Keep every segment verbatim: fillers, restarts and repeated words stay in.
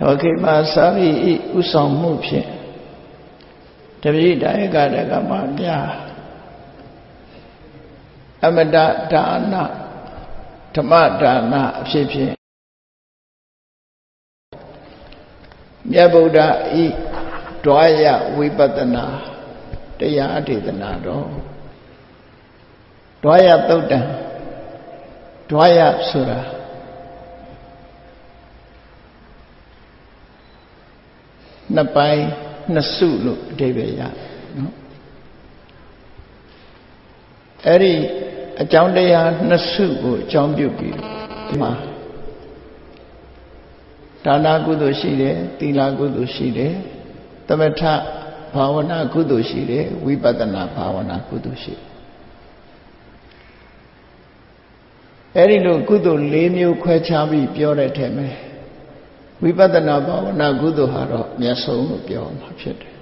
တော်ခေမာစာရီဤဥဆောင်မှုဖြင့်တပိဋကကတကမများအမတဒါနဓမ္မဒါနအဖြစ်ဖြင့်မြတ်ဗုဒ္ဓဤဒွါယဝိပဿနာတရားဒေသနာတော်ဒွါယသုတ်တံဒွါယဆိုတာနှစ်ပိုင်းနှစ်စုလို့အဓိပ္ပာယ်ရတယ်နော်အဲ့ဒီအကြောင်းတရားနှစ်စုကိုအကြောင်းပြုပြီးဒီမှာဒါနကုသိုလ်ရှိတယ်သီလကုသိုလ်ရှိတယ်သမထဘာဝနာကုသိုလ်ရှိတယ်ဝိပဿနာဘာဝနာကုသိုလ်ရှိတယ်အဲ့ဒီလိုကုသိုလ်၄မျိုးခွဲခြားပြီးပြောတဲ့ထဲမှာဝိပဿနာဘာဝနာကုသိုလ်ဟာတော့အမြတ်ဆုံးလို့ပြောမှာဖြစ်တယ်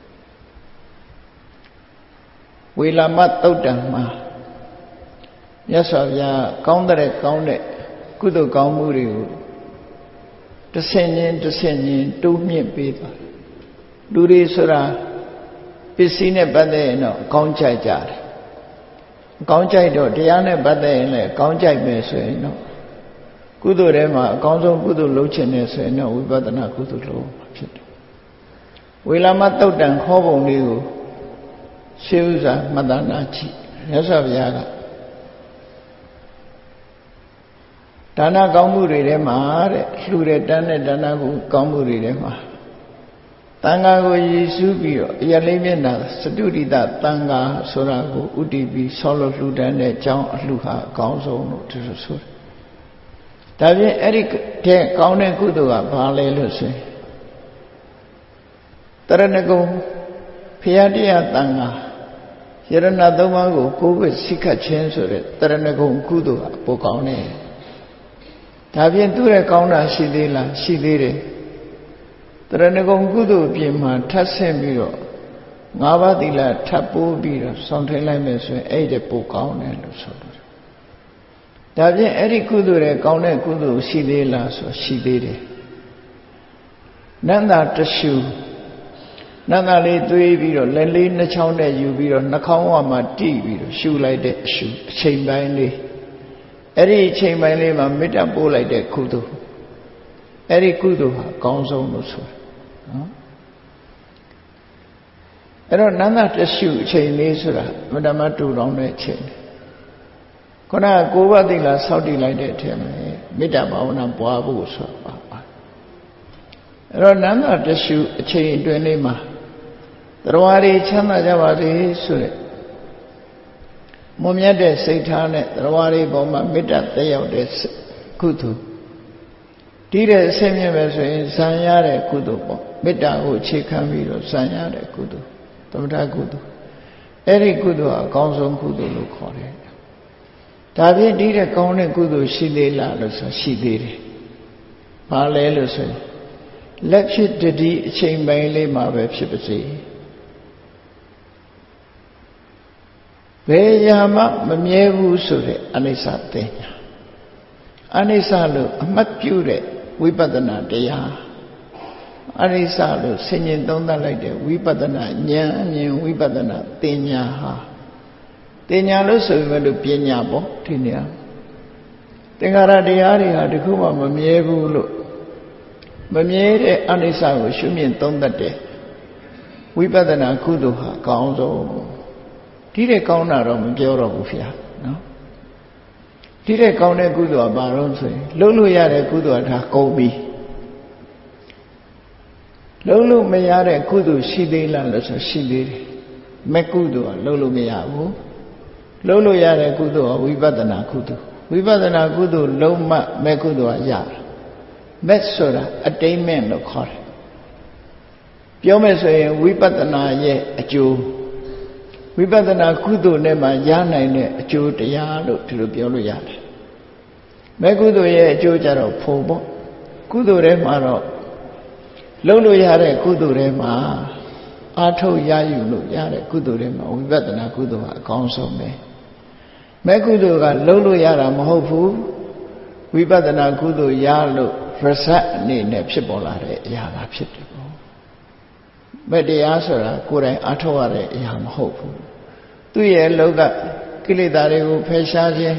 ဝေလာမသုတ်တံမှာမြတ်စွာဘုရားကောင်းတဲ့ကောင်းတဲ့ကုသိုလ်ကောင်းမှုတွေကိုတဆင့်ချင်းတဆင့်ချင်းတိုးမြင့်ပေးသွားတယ်လူတွေဆိုတာပစ္စည်းနဲ့ပတ်သက်ရင်တော့အကောင်းကြိုက်ကြတယ်အကောင်းကြိုက်တော့တရားနဲ့ပတ်သက်ရင်လည်းအကောင်းကြိုက်မယ်ဆိုရင်တော့ကုသိုလ်ထဲမှာအကောင်းဆုံးကုသိုလ်လုပ်ချင်တယ်ဆိုရင်တော့ဝိပဿနာကုသိုလ်လုပ်မှာဖြစ်တယ်ဝေလာမသုတ်တံခေါ်ပုံလေးကိုရှေးဥစွာမှတ်သားနာကြည့်မြတ်စွာဘုရားကဒါနကောင်းမှုတွေထဲမှာတဲ့လှူတဲ့တန်းတဲ့ဒါနကိုကောင်းမှုတွေထဲမှာတန်ဃာကိုရည်စူးပြီးတော့အရလေးမျက်နှာစတုရိတတန်ဃာဆိုတာကိုဥတည်ပြီးဆောလို့လှူဒန်းတဲ့အကြောင်းအလှူဟာအကောင်းဆုံးလို့သူဆိုတယ်ဒါဖြင့်အဲ့ဒီတဲ့ကောင်းတဲ့ကုသိုလ်ကဘာလဲလို့ဆိုရင်တရဏဂုံဖရာတရားတန်ဃာယရဏသုံးပါးကိုကိုယ်ဝတ်စိခတ်ခြင်းဆိုတဲ့တရဏဂုံကုသိုလ်ကပိုကောင်းတယ်ဒါဖြင့်သူ့ရဲ့ကောင်းတာရှိသေးလားရှိသေးတယ်တရဏဂုံကုသိုလ်ပြင်မှာထပ်ဆင့်ပြီးတော့ငါးပါးသီလထပ်ပိုးပြီးတော့ဆောင်ထိန်လိုက်မယ်ဆိုရင်အဲ့ဒီပိုကောင်းတယ်လို့ဆိုတယ်ဒါဖြင့်အဲ့ဒီကုသိုလ်ရဲ့ကောင်းတဲ့ကုသိုလ်ရှိသေးလားဆိုရှိသေးတယ်နန္တာတရှုနန္တာလေးသွေးပြီးတော့လက်လေးနှချောင်းနဲ့ယူပြီးတော့နှာခေါင်းဝမှာတိပြီးတော့ရှုလိုက်တဲ့အရှုအချိန်ပိုင်းလေးအဲ့ဒီအချိန်ပိုင်းလေးမှာမေတ္တာပို့လိုက်တဲ့ကုသိုလ်အဲ့ဒီကုသိုလ်ဟာအကောင်းဆုံးလို့ဆိုတာနော်အဲ့တော့နန္တာတရှုအချိန်လေးဆိုတာမတ္တမတူတောင်းတဲ့အချိန်ခုနကကိုယ်ဝသိလားစောင့်တည်လိုက်တဲ့အထက်မှာမေတ္တာဘာဝနာပွားဖို့ဆိုတာပါပါအဲ့တော့နန္တာတရှုအချိန်အတွင်းလေးမှာတရားတွေချမ်းသာကြပါစေဆိုတဲ့မွန်မြတ်တဲ့စိတ်ထားနဲ့တရားတွေပေါ်မှာမေတ္တာတက်ရောက်တဲ့ကုသိုလ်ဒီတဲ့အဆင့်မြင့်ပဲဆိုရင်ဇံရတဲ့ကုသိုလ်ပေါ့မေတ္တာကိုအခြေခံပြီးတော့ဇံရတဲ့ကုသိုလ်သမထကုသိုလ်အဲ့ဒီကုသိုလ်ဟာအကောင်းဆုံးကုသိုလ်လို့ခေါ်တယ်ဒါဖြင့်ဒီတဲ့ကောင်းတဲ့ကုသိုလ်ရှိသေးလားလို့ဆိုရှိသေးတယ်ဘာလဲလို့ဆိုရင်လက်ဖြစ်တတိအချိန်ပိုင်းလေးမှာပဲဖြစ်ပါစေဘယ်ရာမှမမြဲဘူးဆိုတဲ့အနိစ္စသိညာအနိစ္စလို့အမှတ်ပြုတဲ့ဝိပဿနာတရားအနိစ္စလို့ဆင်ញင်သုံးသပ်လိုက်တဲ့ဝိပဿနာဉာဏ်အမြင်ဝိပဿနာသိညာဟာသိညာလို့ဆိုရင်လည်းပညာပေါ့ဒီနေရာသင်္ခါရတရားတွေဟာတခုမှမမြဲဘူးလို့မမြဲတဲ့အနိစ္စကိုရှုမြင်သုံးသပ်တဲ့ဝိပဿနာကုသိုလ်ဟာအကောင်းဆုံးဒီတဲ့ကောင်းတာတော့မပြောတော့ဘူးဗျာနော်ဒီတဲ့ကောင်းတဲ့ကုသိုလ်ကဘာလို့ဆိုရင်လုံးလို့ရတဲ့ကုသိုလ်ကဒါကုန်ပြီလုံးလို့မရတဲ့ကုသိုလ်ရှိသေးလားလို့ဆိုရှိသေးတယ်မဲ့ကုသိုလ်ကလုံးလို့မရဘူးလုံးလို့ရတဲ့ကုသိုလ်ကဝိပဿနာကုသိုလ်ဝိပဿနာကုသိုလ်လုံးမမဲ့ကုသိုလ်ကရတယ်မဲ့ဆိုတာအတိမ့်မဲ့လို့ခေါ်တယ်ပြောမယ်ဆိုရင်ဝိပဿနာရဲ့အကျိုးဝိပဿနာကုသိုလ်နဲ့မှရနိုင်တဲ့အကျိုးတရားလို့ဒီလိုပြောလို့ရတယ်မဲ့ကုသိုလ်ရဲ့အကျိုးကြတော့ဖုံပေါ့ကုသိုလ်ထဲမှာတော့လုံးလို့ရတဲ့ကုသိုလ်ထဲမှာအာထုတ်ရယူလို့ရတဲ့ကုသိုလ်ထဲမှာဝိပဿနာကုသိုလ်ဟာအကောင်းဆုံးပဲမဲ့ကုသိုလ်ကလုံးလို့ရတာမဟုတ်ဘူးဝိပဿနာကုသိုလ်ရလို့ result အနေနဲ့ဖြစ်ပေါ်လာတဲ့အရာကဖြစ်တယ်ပေါ့မတရားဆိုတာကိုယ်တိုင်အထောက်ရတဲ့အရာမဟုတ်ဘူးသူ့ရဲ့လောကကိလေသာတွေကိုဖယ်ရှားခြင်း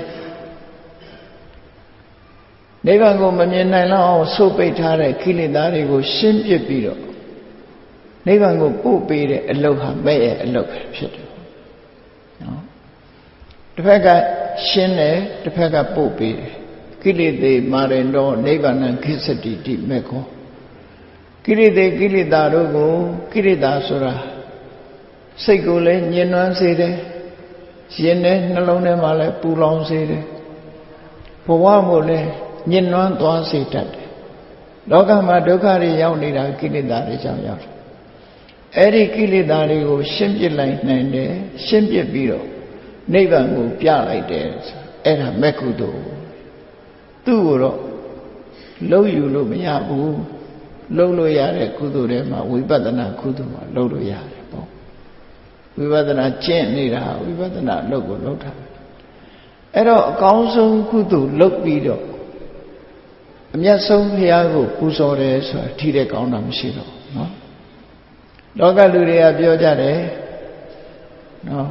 နိဗ္ဗာန်ကိုမမြင်နိုင်လောက်အောင်ဆုတ်ပိတ်ထားတဲ့ကိလေသာတွေကိုရှင်းပစ်ပြီးတော့နိဗ္ဗာန်ကိုပို့ပေးတဲ့အလုပ်ဟာမဲ့ရဲ့အလုပ်ပဲဖြစ်တယ်နော်တစ်ဖက်ကရှင်းတယ်တစ်ဖက်ကပို့ပေးတယ်ကိလေသာမာရင်တော့နိဗ္ဗာန်ခိစ္စတိတိမေကောကိလေသာကိလေသာတို့ကိုကိလေသာဆိုတာစိတ်ကိုလည်းညှဉ်းနှွမ်းစေတယ်ရင်နဲ့နှလုံးထဲမှာလည်းပူလောင်စေတယ်ဘဝမို့လည်းညှဉ်းနှွမ်းသွားစေတတ်တယ်လောကမှာဒုက္ခတွေရောက်နေတာကိလေသာတွေကြောင့်ရောက်တယ်အဲ့ဒီကိလေသာတွေကိုရှင်းပြလိုက်နိုင်တယ်ရှင်းပြပြီးတော့နိဗ္ဗာန်ကိုပြလိုက်တယ်အဲ့ဒါမေကုသိုလ်သူ့ကိုတော့လုံးယူလို့မရဘူးလုံးလို့ရတဲ့ကုသိုလ်တွေမှာဝိပဿနာကုသိုလ်မှာလုံးလို့ရတယ်ပေါ့ဝိပဿနာကျင့်နေတာဝိပဿနာလုပ်ကိုလုပ်တာအဲ့တော့အကောင်းဆုံးကုသိုလ်လုပ်ပြီးတော့အမြတ်ဆုံးဘုရားကိုပူဇော်တယ်ဆိုတာထိတဲ့ကောင်းတာမရှိတော့နော်လောကလူတွေကပြောကြတယ်နော်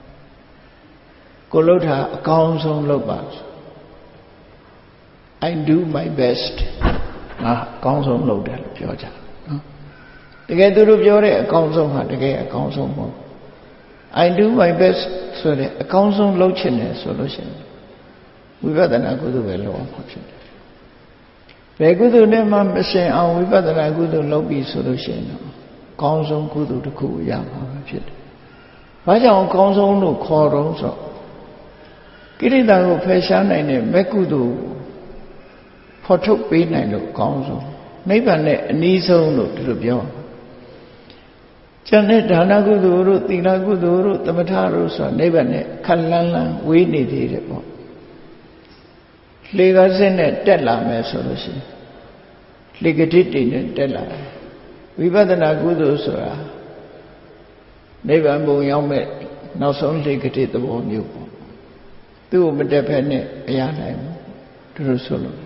ကိုလုပ်တာအကောင်းဆုံးလုပ်ပါ I do my best ငါအကောင်းဆုံးလုပ်တယ်လို့ပြောကြနော်တကယ်သူတို့ပြောတဲ့အကောင်းဆုံးဟာတကယ်အကောင်းဆုံးမဟုတ် I do my best ဆိုတဲ့အကောင်းဆုံးလုပ်ချင်တယ်ဆိုလို့ရှိရင်ဝိပဿနာကုသိုလ်ပဲလုပ်အောင်ဖြစ်တယ်ဘယ်ကုသိုလ်နဲ့မှမရှင်အောင်ဝိပဿနာကုသိုလ်လုပ်ပြီးဆိုလို့ရှိရင်တော့အကောင်းဆုံးကုသိုလ်တစ်ခုရမှာဖြစ်တယ်ဘာကြောင့်အကောင်းဆုံးလို့ခေါ်တော့ဆိုကိရိတာကိုဖယ်ရှားနိုင်တဲ့မေကုသိုလ်ဖော်ထုတ်ပေးနိုင်လို့အကောင်းဆုံးနိဗ္ဗာန်နဲ့အနည်းဆုံးလို့ဒီလိုပြောကျန်တဲ့ဒါနကုသိုလ်တို့သီလကုသိုလ်တို့သမထတို့ဆိုတာနိဗ္ဗာန်နဲ့ခက်လန်းလန်းဝေးနေသေးတယ်ပေါ့လေကားစင်းနဲ့တက်လာမယ်ဆိုလို့ရှိရင်လေကတိတိနဲ့တက်လာတယ်ဝိပဿနာကုသိုလ်ဆိုတာနိဗ္ဗာန်ဘုံရောက်မဲ့နောက်ဆုံးလေကတိသဘောမျိုးပေါ့သူ့ကိုမတက်ဖက်နဲ့မရနိုင်ဘူးသူတို့ဆိုလို့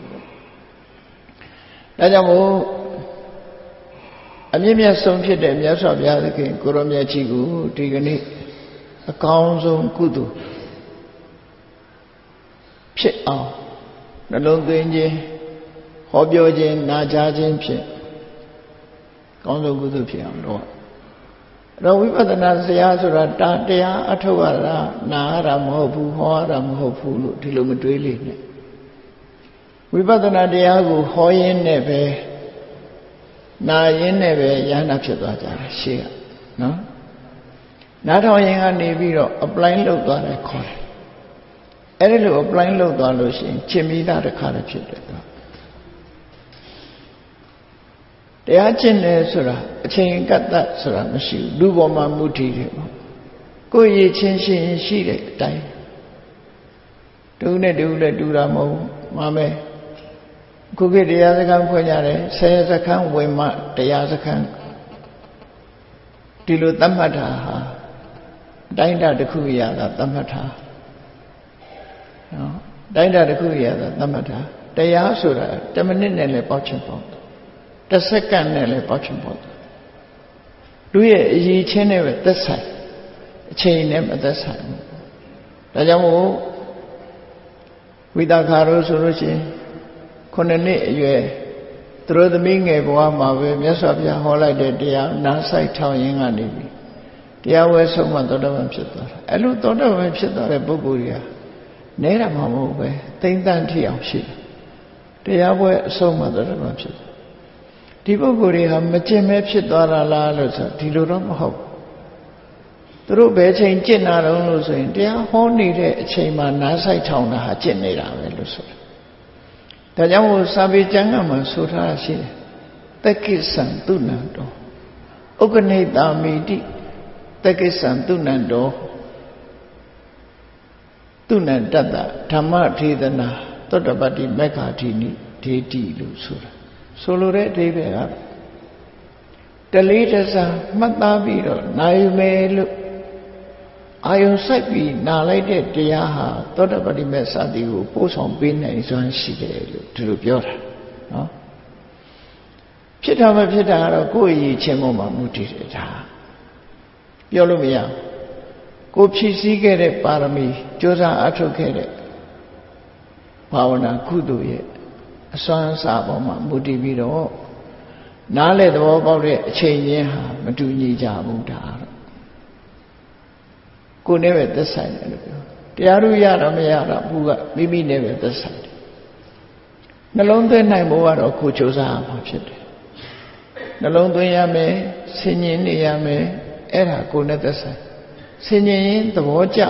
ဒါကြောင့်မို့အမြင့်မြတ်ဆုံးဖြစ်တဲ့မြတ်စွာဘုရားသခင်ကိုရောမြတ်ကြီးကိုဒီကနေ့အကောင်းဆုံးကုသိုလ်ဖြစ်အောင်နှလုံးသွင်းခြင်းဟောပြောခြင်းနာကြားခြင်းဖြင့်ကောင်းဆုံးကုသိုလ်ဖြစ်အောင်လုပ်အဲ့တော့ဝိပဿနာဆရာဆိုတာတရားအထုတ်ရတာနာရတာမဟုတ်ဘူးဟောရတာမဟုတ်ဘူးလို့ဒီလိုမတွေးလိမ့်နဲ့ဝိပဿနာတရားကိုဟောရင်းနဲ့ပဲနာရင်းနဲ့ပဲယန္တာဖြစ်သွားကြတယ်ရှေ့ကနော်နားထောင်ရင်ကနေပြီးတော့ apply လုပ်သွားတယ်ခေါ်တယ်အဲ့ဒီလို apply လုပ်သွားလို့ရှိရင်ရှင်းပြီးသားတစ်ခါတည်းဖြစ်တယ်တော့တရားကျင့်တယ်ဆိုတာအချိန်ကတ္တဆိုတာမရှိဘူးလူပေါ်မှာမူတည်တယ်ပေါ့ကိုယ်ရည်ချင်းရှင်ရှိတဲ့အတိုင်းတူနဲ့တူနဲ့တူတာမဟုတ်မှာပဲခုခေတ်တရားစခန်းဖွင့်ကြတယ်ဆယ်စခန်းဝင်မှတရားစခန်းဒီလိုသတ်မှတ်တာဟာအတိုင်းတာတစ်ခုရတာသတ်မှတ်တာနော်အတိုင်းတာတစ်ခုရတာသတ်မှတ်တာတရားဆိုတာတစ်မိနစ်နဲ့လည်းပေါက်ချင်ပေါက်တစ်စက္ကန့်နဲ့လည်းပေါက်ချင်ပေါက်လူရဲ့အရေးချင်းနဲ့ပဲသက်ဆိုင်အချိန်နဲ့မသက်ဆိုင်ဘူးဒါကြောင့်မို့ဝိသခါရောဆိုလို့ရှိရင်ခုနှစ်နှစ်အရွယ်သူတို့သမီးငယ်ဘဝမှာပဲမြတ်စွာဘုရားဟောလိုက်တဲ့တရားနားဆိုင်ထောင်ရင်းကနေပြီတရားဝဲဆုံးမှသောတာပန်ဖြစ်သွားတာအဲ့လိုသောတာပန်ဖြစ်သွားတဲ့ပုဂ္ဂိုလ်ကြီးဟာနဲတာမှမဟုတ်ပဲသိမ့်တန်းထီအောင်ရှိတယ်တရားဝဲအဆုံးမှသောတာပန်ဖြစ်သွားဒီပုဂ္ဂိုလ်တွေဟာမကျင့်မဲဖြစ်သွားတာလားလို့ဆိုဒီလိုတော့မဟုတ်သူတို့ဘယ်ချိန်ကျင့်တာတုံးလို့ဆိုရင်တရားဟောနေတဲ့အချိန်မှာနားဆိုင်ထောင်တာဟာကျင့်နေတာပဲလို့ဆိုတာဒါကြောင့်မို့စာပေကျမ်းကမှဆိုထားရှိတယ်တက္ကိသံသူနံတောဥက္ကနိတာမိတိတက္ကိသံသူနံတောသူနံတတ္တဓမ္မထေသနာသောတပတ္တိမေခာတိနိဒေတိလို့ဆိုတာဆိုလိုတဲ့အဓိပ္ပာယ်ကတလေးတစားမှတ်သားပြီးတော့နိုင်မယ်လို့အာယုံစိုက်ပြီးနာလိုက်တဲ့တရားဟာသောတပတ္တိမေစသည်ကိုပို့ဆောင်ပေးနိုင်စွမ်းရှိတယ်လို့ဒီလိုပြောတာနော်ဖြစ်တာမဖြစ်တာကတော့ကိုယ့်အရေးချင်းပေါ်မှာမူတည်တယ်ဒါပြောလို့မရကိုဖြည့်ဆည်းခဲ့တဲ့ပါရမီကြိုးစားအထောက်ခဲ့တဲ့ဘာဝနာကုသိုလ်ရဲ့အစွမ်းအစပေါ်မှာမူတည်ပြီးတော့နားလေသဘောပေါက်တဲ့အချိန်ချင်းဟာမတူညီကြဘူးဒါတော့ကိုယ်နဲ့ပဲသက်ဆိုင်တယ်လို့ပြောတရားတို့ရတော့မရတော့ဘူးကမိမိနဲ့ပဲသက်ဆိုင်တယ်နှလုံးသွင်းနိုင်ဖို့ကတော့ကိုယ်ကြိုးစားရမှာဖြစ်တယ်နှလုံးသွင်းရမယ်ဆင်ញင်နေရမယ်အဲ့ဒါကိုယ်နဲ့သက်ဆိုင်ဆင်ញင်ရင်သဘောကျ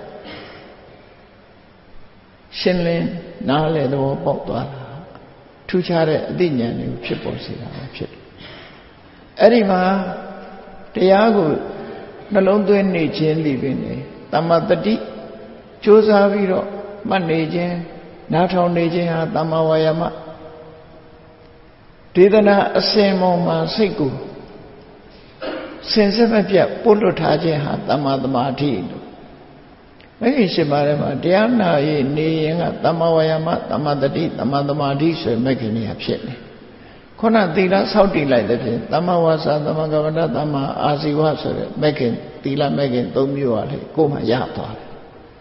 ရှင်းလင်းနားလေသဘောပေါက်သွားတာထူးခြားတဲ့အသိဉာဏ်တွေကိုဖြစ်ပေါ်စေတာပဲဖြစ်တယ်အဲ့ဒီမှာတရားကိုနှလုံးသွင်းနေခြင်းဒီပင်လေတမ္မာတတိကြိုးစားပြီးတော့မှတ်နေခြင်းနားထောင်နေခြင်းဟာတမ္မာဝါယာမဒေသနာအစဉ်ပေါ်မှာစိတ်ကိုစင်စစ်မပြတ်ပို့လွတ်ထားခြင်းဟာတမ္မာသမာဓိလို့မဂ္ဂင်၈ပါးထဲမှာတရားနာရနေရင်ကတမ္မာဝါယာမတမ္မာတတိတမ္မာသမာဓိဆိုမဂ္ဂင်ကြီးဖြစ်နေခုနသီလဆောက်တည်လိုက်တဲ့ဖြင့်တမ္မာဝါစာတမ္မာကမ္မန္တတမ္မာအာဇီဝဆိုတဲ့မဂ္ဂင်သီလမဂ္ဂင်၃မျိုးပါလေကိုယ်မှရသွားတယ်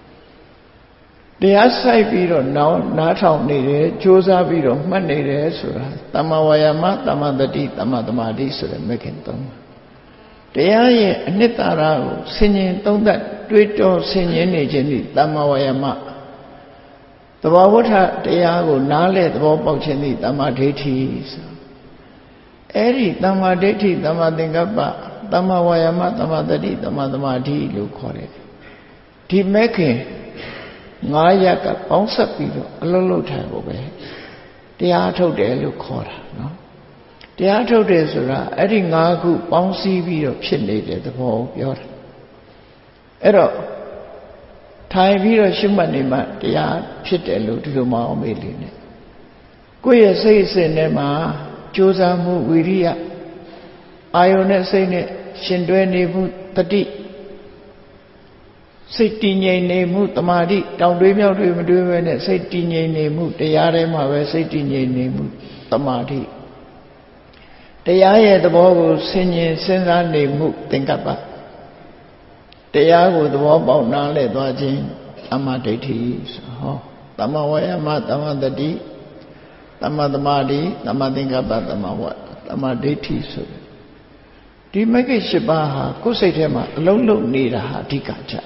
တရားဆိုင်ပြီးတော့နောက်နားထောင်နေတယ်ကြိုးစားပြီးတော့မှတ်နေတယ်ဆိုတာတမ္မာဝါယာမတမ္မာတတိတမ္မာသမာဓိဆိုတဲ့မဂ္ဂင်၃ပါးတရားရဲ့အနှစ်သာရကိုဆင်ញင်သုံးသပ်တွေးတောဆင်ញင်နေခြင်းဒီတမ္မာဝါယာမသဘောဝဋ္ဌတရားကိုနားလဲသဘောပေါက်ခြင်းဒီတမ္မာဒိဋ္ဌိဆိုအဲ့ဒီတမ္မာဒိဋ္ဌိတမ္မာသင်္ကပ္ပတမ္မာဝါယာမတမ္မာတတိတမ္မာသမာဓိလို့ခေါ်တယ်ဒီမဂ္ဂင်ငါးရပ်ကပေါင်းဆက်ပြီးတော့အလုံးလုံးထိုင်ဖို့ပဲတရားထုတ်တယ်လို့ခေါ်တာနော်တရားထုတ်တယ်ဆိုတာအဲ့ဒီငါးခုပေါင်းစည်းပြီးတော့ဖြစ်နေတဲ့သဘောကိုပြောတာအဲ့တော့ထိုင်ပြီးတော့ရှုမှတ်နေမှတရားဖြစ်တယ်လို့ဒီလိုမအောင်မေ့လေနဲ့ကိုယ့်ရဲ့စိတ်အစဉ်ထဲမှာကြိုးစားမှုဝိရိယအာယုန်နဲ့စိတ်နဲ့ရှင်တွဲနေမှုတတိစိတ်တည်ငြိမ်နေမှုတမာတိတောင်တွေးမြောက်တွေမတွေးဘဲနဲ့စိတ်တည်ငြိမ်နေမှုတရားထဲမှာပဲစိတ်တည်ငြိမ်နေမှုတမာတိတရားရဲ့သဘောကိုဆင်ញင်စဉ်းစားနေမှုသင်္ကပ္ပတရားကိုသဘောပေါက်နားလည်သွားခြင်းတမ္မာဒိဋ္ဌိဆိုဟောတမ္မာဝါယာမတမ္မာတတိတမ္မာသမာဓိတမ္မာသင်္ကပ္ပတမ္မာဝါတမ္မာဒိဋ္ဌိဆိုဒီမဂ္ဂင်၈ပါးဟာကိုယ်စိတ်ထဲမှာအလုံးလုံးနေတာဟာအဓိကကြ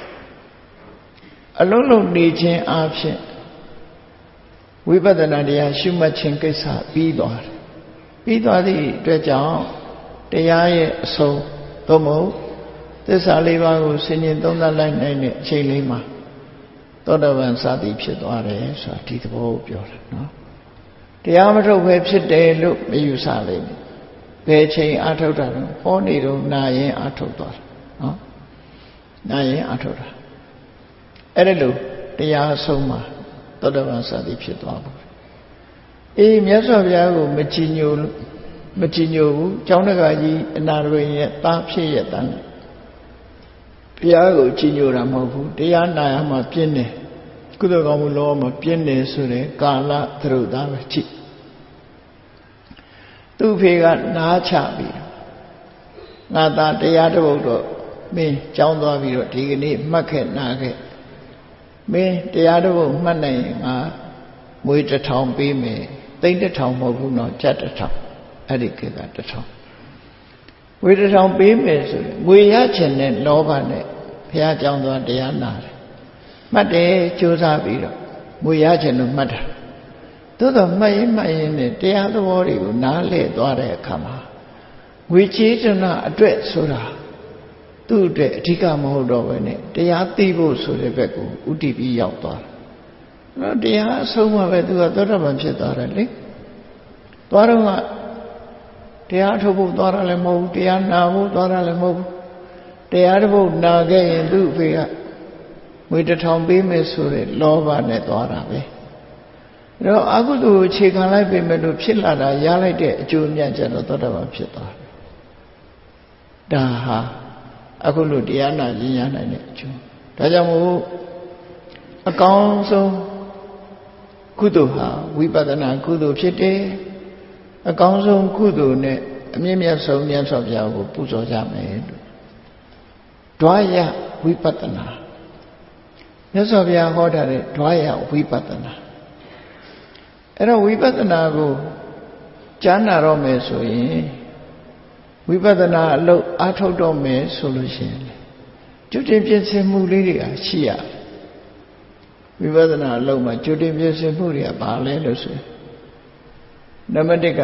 အလုံးလုံးနေခြင်းအပြင်ဝိပဿနာတရားရှုမှတ်ခြင်းကိစ္စပြီးသွားတယ်ပြီးသွားသည့်အတွက်ကြောင့်တရားရဲ့အဆုံးသို့မဟုတ်သစ္စာလေးပါးကိုဆင်ញင်သုံးသပ်လိုက်နိုင်တဲ့အချိန်လေးမှာသောတာပန်စသည်ဖြစ်သွားတယ်ဆိုတာဒီသဘောကိုပြောတာနော်တရားမထုတ်ဘဲဖြစ်တယ်လို့မယူဆလိမ့်မယ်ဘယ်ချိန်အထုတ်တာလဲဟောနေတော့နာရင်အထုတ်သွားတာနော်နာရင်အထုတ်တာအဲ့ဒါလို့တရားအဆုံးမှာသောတာပန်စသည်ဖြစ်သွားဘူးအေးမြတ်စွာဘုရားကိုမကြည်ညိုမကြည်ညိုဘူးကျောင်းတကာကြီးအနာရဝင်ရဲ့သားဖြစ်ရဲ့တန်းဘုရားကိုကြည်ညိုတာမဟုတ်ဘူးတရားနာရမှာပြင်းတယ်ကုသိုလ်ကောင်းမှုလောမှာပြင်းတယ်ဆိုတဲ့ကာလသရုပ်သားပဲကြည့်သူ့ဖေကနားချပြီးငါသားတရားတစ်ပုဒ်တော့မင်းကျောင်းသွားပြီးတော့ဒီကနေ့မှတ်ခဲ့နာခဲ့မင်းတရားတစ်ပုဒ်မှတ်နိုင်ရင်ငါမွေးတစ်ထောင်ပေးမယ်သိန်းတစ်ထောင်မဟုတ်ဘူးနော်ကြက်တစ်ထောင်အဲ့ဒီခေတ်ကတစ်ထောင်ဝေတစ်ထောင်ပေးမယ်ဆိုရင်ငွေရချင်တဲ့လောဘနဲ့ဘုရားကြောင်းသွားတရားနာတယ်မှတ်တယ်ကြိုးစားပြီးတော့ငွေရချင်လို့မှတ်တာသို့တော့မှတ်ရင်မှတ်ရင်နဲ့တရားသဘောတွေကိုနားလည်သွားတဲ့အခါမှာငွေချေးတနာအတွက်ဆိုတာသူ့အတွက်အဓိကမဟုတ်တော့ဘဲနဲ့တရားသိဖို့ဆိုတဲ့ဘက်ကိုဥတည်ပြီးရောက်သွားတယ်နော်တရားအဆုံးမှပဲသူကသောတာပန်ဖြစ်သွားတယ်လေသွားတော့ကတရားထုတ်ဖို့သွားတာလည်းမဟုတ်ဘူးတရားနာဖို့သွားတာလည်းမဟုတ်ဘူးတရားတစ်ပုဒ်နာခဲ့ရင်သူ့အဖေကငွေတစ်ထောင်ပေးမယ်ဆိုတဲ့လောဘနဲ့သွားတာပဲအဲ့တော့အကုသိုလ်အခြေခံလိုက်ပေမဲ့လို့ဖြစ်လာတာရလိုက်တဲ့အကျိုးအမြတ်ကျတော့သောတာပန်ဖြစ်သွားတယ်ဒါဟာအခုလိုတရားနာကျင့်ရနိုင်တဲ့အကျိုးဒါကြောင့်မို့အကောင်းဆုံးကုသိုလ်ဟာဝိပဿနာကုသိုလ်ဖြစ်တယ်အကောင်းဆုံးကုသိုလ်နဲ့အမြင့်မြတ်ဆုံးမြတ်စွာဘုရားကိုပူဇော်ကြမယ်လို့ဓဝရဝိပဿနာမြတ်စွာဘုရားဟောထားတဲ့ဓဝရဝိပဿနာအဲ့တော့ဝိပဿနာကိုကြားနာတော့မယ်ဆိုရင်ဝိပဿနာအလုပ်အားထုတ်တော့မယ်ဆိုလို့ရှိရင်ကျွတ်တင်ပြည့်စုံမှုလေးတွေရှိရဝိပဿနာအလုပ်မှာကျွတ်တင်ပြည့်စုံမှုတွေကဘာလဲလို့ဆိုရင်နံပါတ်တစ်က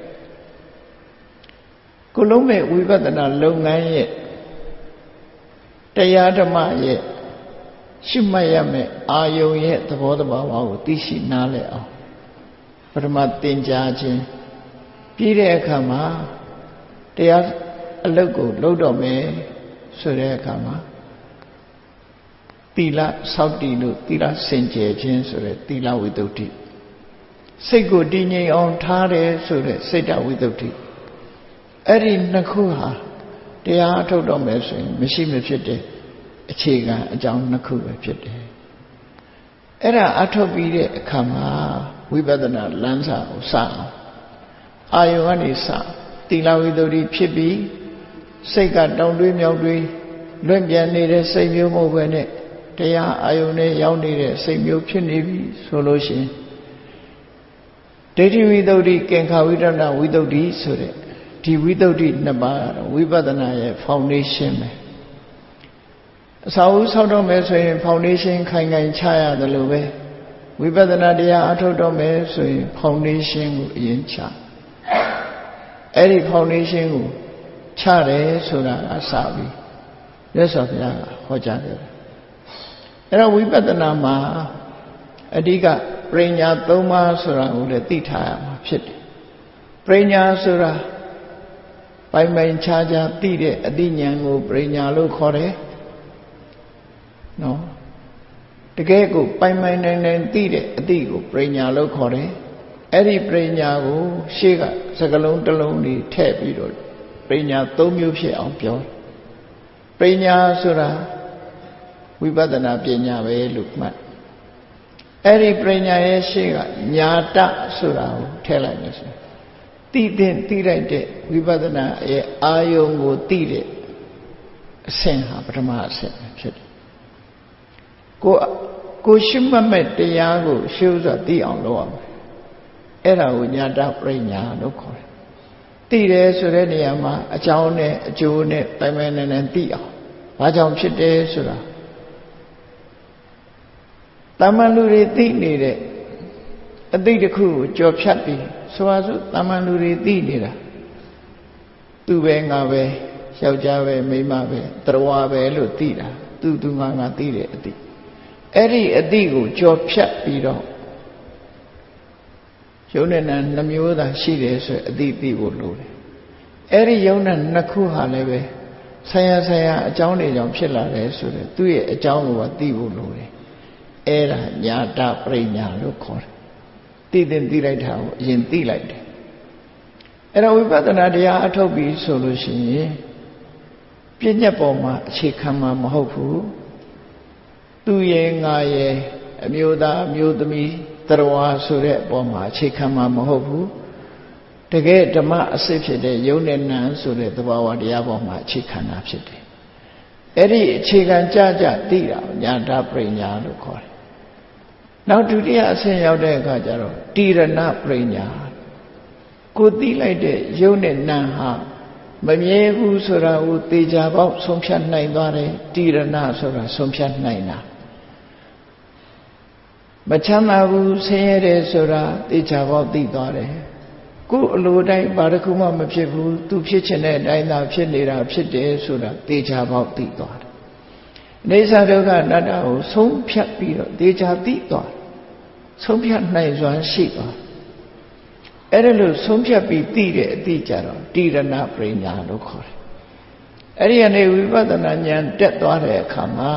ကိုလုံးမဲ့ဝိပဿနာလုပ်ငန်းရဲ့တရားဓမ္မရဲ့ရှုမှတ်ရမယ်အာယုံရဲ့သဘောတဘာဝကိုသိရှိနားလည်အောင်ပထမသင်ကြားခြင်းပြီးတဲ့အခါမှာတရားအလုပ်ကိုလုပ်တော့မယ်ဆိုတဲ့အခါမှာသီလစောင့်တည်လို့သီလစင်ကြယ်ခြင်းဆိုတဲ့သီလဝိတ္တုစိတ်ကိုတည်ငြိမ်အောင်ထားတယ်ဆိုတဲ့စိတ်တဝိတ္တုအဲ့ဒီနှစ်ခုဟာတရားအထုတ်တော့မယ်ဆိုရင်မရှိမဖြစ်တဲ့အခြေခံအကြောင်းနှစ်ခုပဲဖြစ်တယ်အဲ့ဒါအထုတ်ပြီးတဲ့အခါမှာဝိပဿနာလမ်းစာကိုစအောင်အာယုန်ကနေစသီလဝိတ္တုဖြစ်ပြီးစိတ်ကတောင်းတွေးမြောက်တွေးလွင့်ပြန်နေတဲ့စိတ်မျိုးမဟုတ်ဘဲနဲ့တရားအာယုန်နဲ့ရောက်နေတဲ့စိတ်မျိုးဖြစ်နေပြီဆိုလို့ရှိရင်ဒိဋ္ဌိဝိတ္တုကင်္ခာဝိတ္တနာဝိတ္တုဆိုတဲ့ဒီဝိတ္တုနှစ်ပါးကတော့ဝိပဿနာရဲ့ foundation ပဲအစာအုပ်ဆောက်တော့မယ်ဆိုရင် foundation ခိုင်ခိုင်ချရတယ်လို့ပဲဝိပဿနာတရားအထုတ်တော့မယ်ဆိုရင် foundation ကိုအရင်ချအဲ့ဒီ foundation ကိုချတယ်ဆိုတာကစပြီမြတ်စွာဘုရားကဟောကြားခဲ့တယ်အဲ့တော့ဝိပဿနာမှာအဓိကပညာသုံးပါးဆိုတာကိုလည်းသိထားရမှာဖြစ်တယ်ပညာဆိုတာပိုင်ပိုင်ခြားခြားသိတဲ့အသိဉာဏ်ကိုပညာလို့ခေါ်တယ်နော်တကယ်ကိုပိုင်ပိုင်နိုင်နိုင်သိတဲ့အသိကိုပညာလို့ခေါ်တယ်အဲ့ဒီပညာကိုရှေ့ကစကလုံးတစ်လုံးလေးထည့်ပြီးတော့ပညာသုံးမျိုးဖြစ်အောင်ပြောပညာဆိုတာဝိပဿနာပညာပဲလို့မှတ်အဲ့ဒီပညာရဲ့ရှေ့ကညာတဆိုတာကိုထည့်လိုက်မယ်ဆိုသိတဲ့သိလိုက်တဲ့ဝိပဿနာရဲ့အာယုံကိုသိတဲ့အဆင့်ဟာပထမအဆင့်ဖြစ်တယ်ကိုကိုရှုမှတ်မဲ့တရားကိုရှုဆိုသိအောင်လုပ်ရမယ်အဲ့ဒါကိုညာတပညာလို့ခေါ်တယ်သိတယ်ဆိုတဲ့နေရာမှာအကြောင်းနဲ့အကျိုးနဲ့တိုင်ပင်နေနေသိအောင်ဘာကြောင့်ဖြစ်တယ်ဆိုတာတမန်လူတွေသိနေတဲ့အသိတစ်ခုကိုကြော်ဖြတ်ပြီးဆိုပါစို့တမန်လူတွေသိနေတာသူပဲငါပဲယောက်ျားပဲမိန်းမပဲတရဝပဲလို့သိတာသူသူငါငါသိတဲ့အသိအဲ့ဒီအသိကိုကြော်ဖြတ်ပြီးတော့ယုံနဲ့နာနှမျိုးသာရှိတယ်ဆိုအသိသိဖို့လိုတယ်အဲ့ဒီယုံနဲ့နှစ်ခုဟာလည်းပဲဆရာဆရာအကြောင်းတွေကြောင့်ဖြစ်လာတယ်ဆိုတော့သူ့ရဲ့အကြောင်းကိုသိဖို့လိုတယ်အဲ့ဒါညာတပညာလို့ခေါ်တယ်သိတဲ့သိလိုက်တာကိုအရင်သိလိုက်တယ်အဲ့တော့ဝိပဿနာတရားအထုတ်ပြီးဆိုလို့ရှိရင်ပြည့်ညက်ပေါ်မှာအခြေခံမှာမဟုတ်ဘူးသူရဲ့ငါရဲ့အမျိုးသားအမျိုးသမီးတရဝါဆိုတဲ့အပေါ်မှာအခြေခံမှာမဟုတ်ဘူးတကယ်ဓမ္မအစစ်ဖြစ်တဲ့ယုံနဲ့နံဆိုတဲ့သဘာဝတရားပေါ်မှာအခြေခံတာဖြစ်တယ်အဲ့ဒီအခြေခံကြကြသိတာညာတပညာလို့ခေါ်တယ်နောက်ဒုတိယအဆင့်ရောက်တဲ့အခါကျတော့တိရဏပညာကိုသိလိုက်တဲ့ယုံနဲ့နံဟာမမြဲဘူးဆိုတာကိုသေချာပေါက်ဆုံးဖြတ်နိုင်သွားတယ်တိရဏဆိုတာဆုံးဖြတ်နိုင်တာမချမ်းသာဘူးဆင်းရဲတယ်ဆိုတာသေချာပေါက်သိသွားတယ်ကိုယ်အလိုတိုင်းဘာတစ်ခုမှမဖြစ်ဘူးသူဖြစ်ချင်တဲ့အတိုင်းသာဖြစ်နေတာဖြစ်တယ်ဆိုတာသေချာပေါက်သိသွားတယ်အိဋ္ဌဒုက္ခအနတ္တကိုဆုံးဖြတ်ပြီးတော့သေချာသိသွားဆုံးဖြတ်နိုင်စွမ်းရှိသွားအဲ့ဒါလို့ဆုံးဖြတ်ပြီးသိတဲ့အသိကြတော့တိရဏပညာလို့ခေါ်တယ်အဲ့ဒီကနေဝိပဿနာဉာဏ်တက်သွားတဲ့အခါမှာ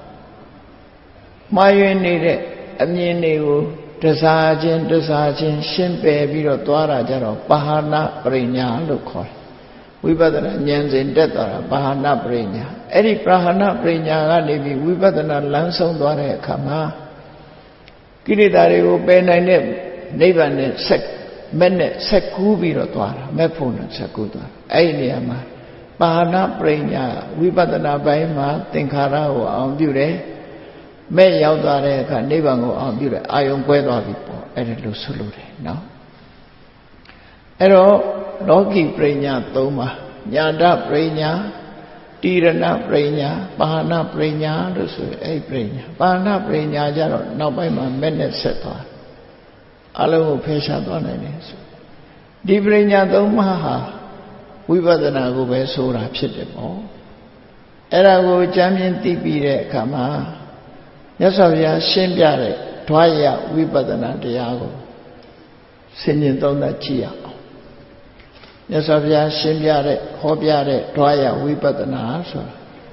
မှားယွင်းနေတဲ့အမြင်တွေကိုတစားချင်းတစားချင်းရှင်းပယ်ပြီးတော့သွားတာကြတော့ပဟာနာပညာလို့ခေါ်တယ်ဝိပဿနာဉာဏ်စဉ်တက်သွားတာပါဟဏပရိညာအဲ့ဒီပါဟဏပရိညာကနေပြီးဝိပဿနာလမ်းဆုံးသွားတဲ့အခါမှာကိလေသာတွေကိုပယ်နိုင်တဲ့နိဗ္ဗာန်နဲ့ဆက်မဲ့နဲ့ဆက်ကူးပြီးတော့သွားတာမဲ့ဖို့နဲ့ဆက်ကူးသွားအဲ့ဒီနေရာမှာပါဟဏပရိညာဝိပဿနာပိုင်းမှာသင်္ခါရကိုအောင်ပြုတယ်မဲ့ရောက်သွားတဲ့အခါနိဗ္ဗာန်ကိုအောင်ပြုတယ်အာယုံကွဲသွားပြီပေါ့အဲ့ဒါလို့ဆိုလို့တယ်နော်အဲ့တော့လောကီပရိညာသုံးပါးညာတပရိညာတိရဏပရိညာပါဟဏပရိညာလို့ဆိုရင်အဲ့ပရိညာပါဟဏပရိညာကြတော့နောက်ပိုင်းမှာမဲ့နဲ့ဆက်သွားအလုံးကိုဖယ်ရှားသွားနိုင်တယ်ဆိုဒီပရိညာသုံးပါးဟာဝိပဿနာကိုပဲဆိုတာဖြစ်တယ်ပေါ့အဲ့ဒါကိုကြမ်းမြင်သိပြီးတဲ့အခါမှာမြတ်စွာဘုရားရှင်းပြတဲ့ဓွာရဝိပဿနာတရားကိုဆင်ញင်သုံးသပ်ကြည့်ရအောင်မြတ်စွာဘုရားရှင်းပြတဲ့ဟောပြတဲ့ဓွာရဝိပဿနာဆိုတာ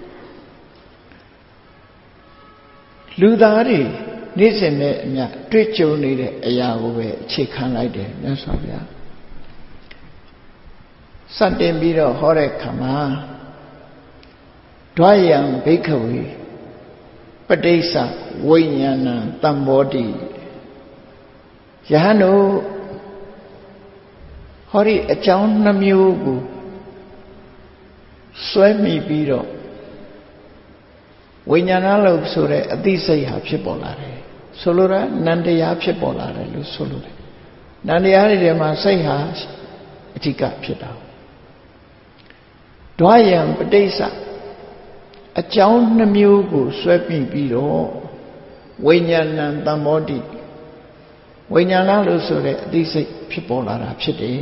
လူသားတွေနေ့စဉ်နဲ့အမျှတွေ့ကြုံနေတဲ့အရာကိုပဲအခြေခံလိုက်တယ်မြတ်စွာဘုရားစတင်ပြီးတော့ဟောတဲ့ခါမှာဓွာယံဘိက္ခဝေပဋိစ္စဝိညာဏံတမ္ဘောတိယဟန်တို့ဟောဒီအကြောင်းနှမျိုးကိုစွဲမိပြီးတော့ဝိညာဏလို့ဆိုတဲ့အသိစိတ်ဟာဖြစ်ပေါ်လာတယ်ဆိုလိုတာနန္တရားဖြစ်ပေါ်လာတယ်လို့ဆိုလိုတယ်နန္တရားတွေထဲမှာစိတ်ဟာအဓိကဖြစ်တာဓွာယံပဋိစ္စအကြောင်းနှမျိုးကိုစွဲမိပြီးတော့ဝိညာဏံတမ္ဘောတိဝိညာဏလို့ဆိုတဲ့အသိစိတ်ဖြစ်ပေါ်လာတာဖြစ်တယ်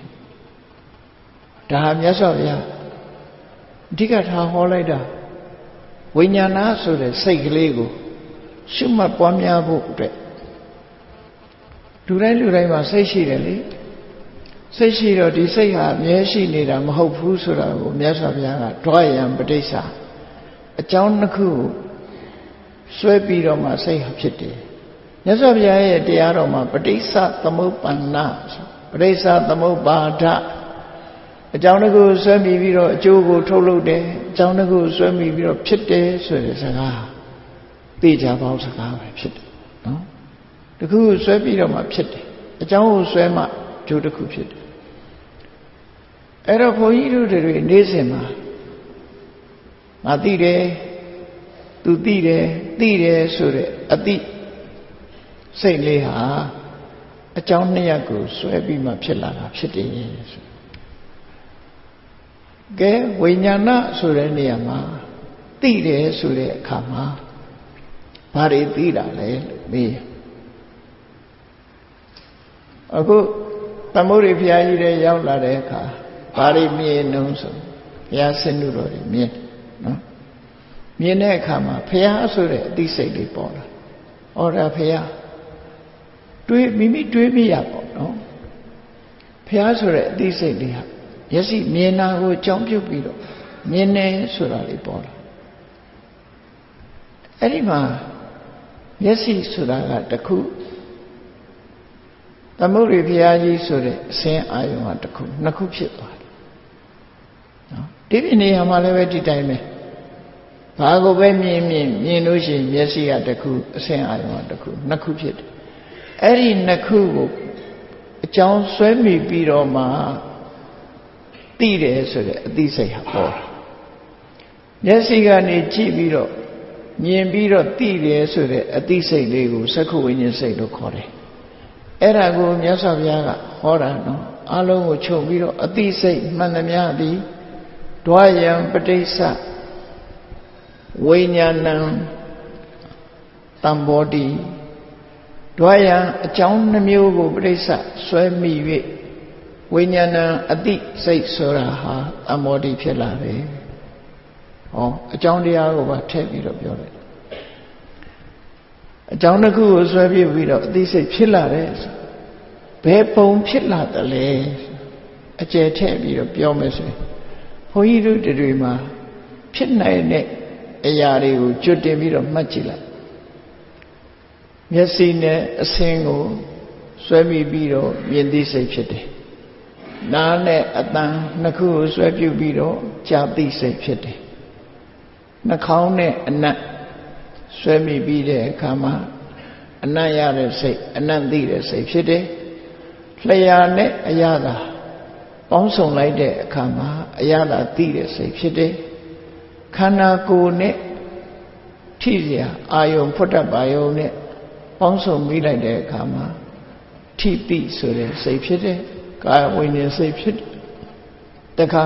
ဒါဟာမြတ်စွာဘုရားအဓိကထားဟောလိုက်တာဝိညာဏဆိုတဲ့စိတ်ကလေးကိုရှုမှတ်ပွားများဖို့အတွက်လူတိုင်းလူတိုင်းမှာစိတ်ရှိတယ်လေစိတ်ရှိတော့ဒီစိတ်ဟာအမြဲရှိနေတာမဟုတ်ဘူးဆိုတာကိုမြတ်စွာဘုရားကဓွာယံပဋိစ္စအကြောင်းတစ်ခုဆွဲပြီးတော့မှစိတ်ဟာဖြစ်တယ်မြတ်စွာဘုရားရဲ့တရားတော်မှာပဋိစ္စသမုပ္ပန္နပဋိစ္စသမုပ္ပါဒအကြောင်းတစ်ခုဆွဲမိပြီးတော့အကျိုးကိုထုတ်လုပ်တယ်အကြောင်းတစ်ခုဆွဲမိပြီးတော့ဖြစ်တယ်ဆိုတဲ့စကားသိကြပေါင်းစကားပဲဖြစ်တယ်နော်တခုဆွဲပြီးတော့မှဖြစ်တယ်အကြောင်းကိုဆွဲမှအကျိုးတစ်ခုဖြစ်တယ်အဲ့တော့ဘုန်းကြီးတို့တွေနေ့စဉ်မှာငါသိတယ်သူသိတယ်သိတယ်ဆိုတဲ့အသိစိတ်လေးဟာအကြောင်းနှစ်ရပ်ကိုဆွဲပြီးမှဖြစ်လာတာဖြစ်တယ်ဆိုကဲဝိညာဏဆိုတဲ့နေရာမှာသိတယ်ဆိုတဲ့အခါမှာဘာတွေသိတာလဲလို့မေးအခုသမုဒ္ဒိဘုရားကြီးတွေရောက်လာတဲ့အခါဘာတွေမြင်နှုံးဆိုဘုရားဆင်းတုတော်တွေမြင်နော်မြင်တဲ့အခါမှာဘုရားဆိုတဲ့အသိစိတ်လေးပေါ်လာဩဒါဘုရားတွေးမိမိတွေးမိရပေါ့နော်ဘုရားဆိုတဲ့အသိစိတ်လေးဟာမျက်စိမြင်တာကိုကြောင်းပြုတ်ပြီးတော့မြင်နေဆိုတာလေးပေါ်လာအဲ့ဒီမှာမျက်စိဆိုတာကတစ်ခုသမုဒ္ဒိဘုရားကြီးဆိုတဲ့အစင်းအာယုံဟာတစ်ခုနှစ်ခုဖြစ်သွားတယ်နော်ဒီပြနေရာမှာလည်းပဲဒီတိုင်းပဲဘာကိုပဲမြင်မြင်မြင်လို့ရှိရင်မျက်စိကတစ်ခုအစင်းအာယုံကတစ်ခုနှစ်ခုဖြစ်တယ်အဲ့ဒီနှစ်ခုကိုအကြောင်းဆွဲမိပြီးတော့မှသိတယ်ဆိုတဲ့အသိစိတ်ဟာပေါ်တာမျက်စိကနေကြည့်ပြီးတော့မြင်ပြီးတော့သိတယ်ဆိုတဲ့အသိစိတ်လေးကိုစက္ခုဝိညာဉ်စိတ်လို့ခေါ်တယ်အဲ့ဒါကိုမြတ်စွာဘုရားကဟောတာနော်အလုံးကိုချုပ်ပြီးတော့အသိစိတ်မှန်သမျှသည်ဓွာယံပဋိစ္စဝိညာဏံတမ္ဘောတိဓွာယံအကြောင်းနှမျိုးကိုပဋိစ္စဆွဲမိ၍ဝိညာဏံအတိစိတ်ဆိုတာဟာတမ္ဘောတိဖြစ်လာတယ်ဟောအကြောင်းတရားကိုပါထည့်ပြီးတော့ပြောလိုက်အကြောင်းတစ်ခုကိုဆွဲပြပြီးတော့အသိစိတ်ဖြစ်လာတယ်ဘယ်ပုံဖြစ်လာတယ်လဲအကျယ်ထည့်ပြီးတော့ပြောမယ်ဆိုရင်ဘုန်းကြီးတို့တွေမှာဖြစ်နိုင်တဲ့အရာတွေကိုကြွတင်ပြီးတော့မှတ်ကြည့်လိုက်မျက်စိနဲ့အဆင်းကိုဆွဲမိပြီးတော့မြင်သိစိတ်ဖြစ်တယ်နားနဲ့အတန်နှစ်ခုကိုဆွဲပြုတ်ပြီးတော့ကြာသိစိတ်ဖြစ်တယ်နှာခေါင်းနဲ့အနတ်ဆွဲမိပြီးတဲ့အခါမှာအနတ်ရတဲ့စိတ်အနတ်သိတဲ့စိတ်ဖြစ်တယ်လျှာနဲ့အရသာပေါင်းစုံလိုက်တဲ့အခါမှာအရသာသိတဲ့စိတ်ဖြစ်တယ်ခန္ဓာကိုယ်နဲ့ထိเสียအာယုံဖွတ်တတ်ပါယုံနဲ့ပေါင်းစုံမိလိုက်တဲ့အခါမှာထိတိဆိုတဲ့စိတ်ဖြစ်တယ်ကာယဝိညာဉ်စိတ်ဖြစ်တယ်တခါ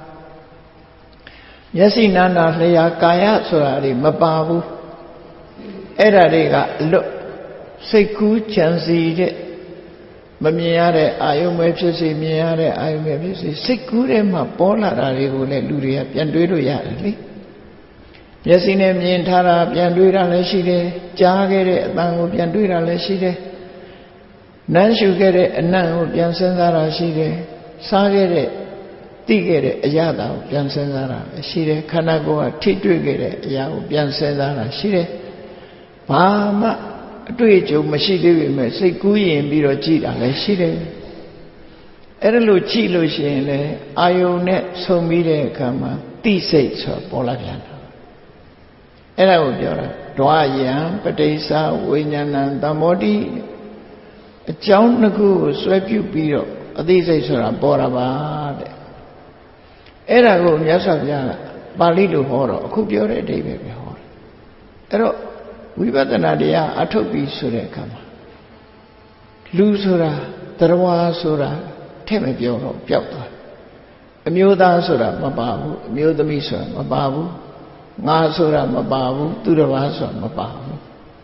မျက်စိနာနာလျှာကာယဆိုတာတွေမပါဘူးအဲ့ဒါတွေကအလွတ်စိတ်ကူးကြံစီတဲ့မမြင်ရတဲ့အာယုံပဲဖြစ်စေမြင်ရတဲ့အာယုံပဲဖြစ်စေစိတ်ကူးထဲမှာပေါ်လာတာတွေကိုလည်းလူတွေကပြန်တွေးလို့ရတယ်လေမျက်စိနဲ့မြင်ထားတာပြန်တွေးတာလည်းရှိတယ်ကြားခဲ့တဲ့အတန်ကိုပြန်တွေးတာလည်းရှိတယ်နမ်းရှုခဲ့တဲ့အနံ့ကိုပြန်စဉ်းစားတာရှိတယ်စားခဲ့တဲ့သိခဲ့တဲ့အရာတာကိုပြန်စဉ်းစားတာရှိတယ်ခန္ဓာကိုယ်ကထိတွေ့ခဲ့တဲ့အရာကိုပြန်စဉ်းစားတာရှိတယ်ဘာမှအတွေ့အကြုံမရှိသေးပေမဲ့စိတ်ကူးရင်ပြီးတော့ကြည်တာလည်းရှိတယ်အဲ့ဒါလို့ကြည်လို့ရှိရင်လည်းအာယုံနဲ့ဆုံပြီးတဲ့အခါမှာသိစိတ်ဆိုပေါ်လာပြန်တာအဲ့ဒါကိုပြောတာဒွါယံပဋိစ္စဝိညာဏံသမောတိအကြောင်းတစ်ခုကိုဆွဲပြုတ်ပြီးတော့အသိစိတ်ဆိုတာပေါ်တာပါတဲ့အဲ့ဒါကိုမြတ်စွာဘုရားကပါဠိလိုဟောတော့အခုပြောတဲ့အဓိပ္ပာယ်ပဲဟောတယ်အဲ့တော့ဝိပဿနာတရားအထုတ်ပြီးဆိုတဲ့အခါမှာလူဆိုတာတရားဆိုတာထည့်မပြောတော့ပျောက်သွားအမျိုးသားဆိုတာမပါဘူးအမျိုးသမီးဆိုတာမပါဘူးငါဆိုတာမပါဘူးသူတစ်ပါးဆိုတာမပါဘူး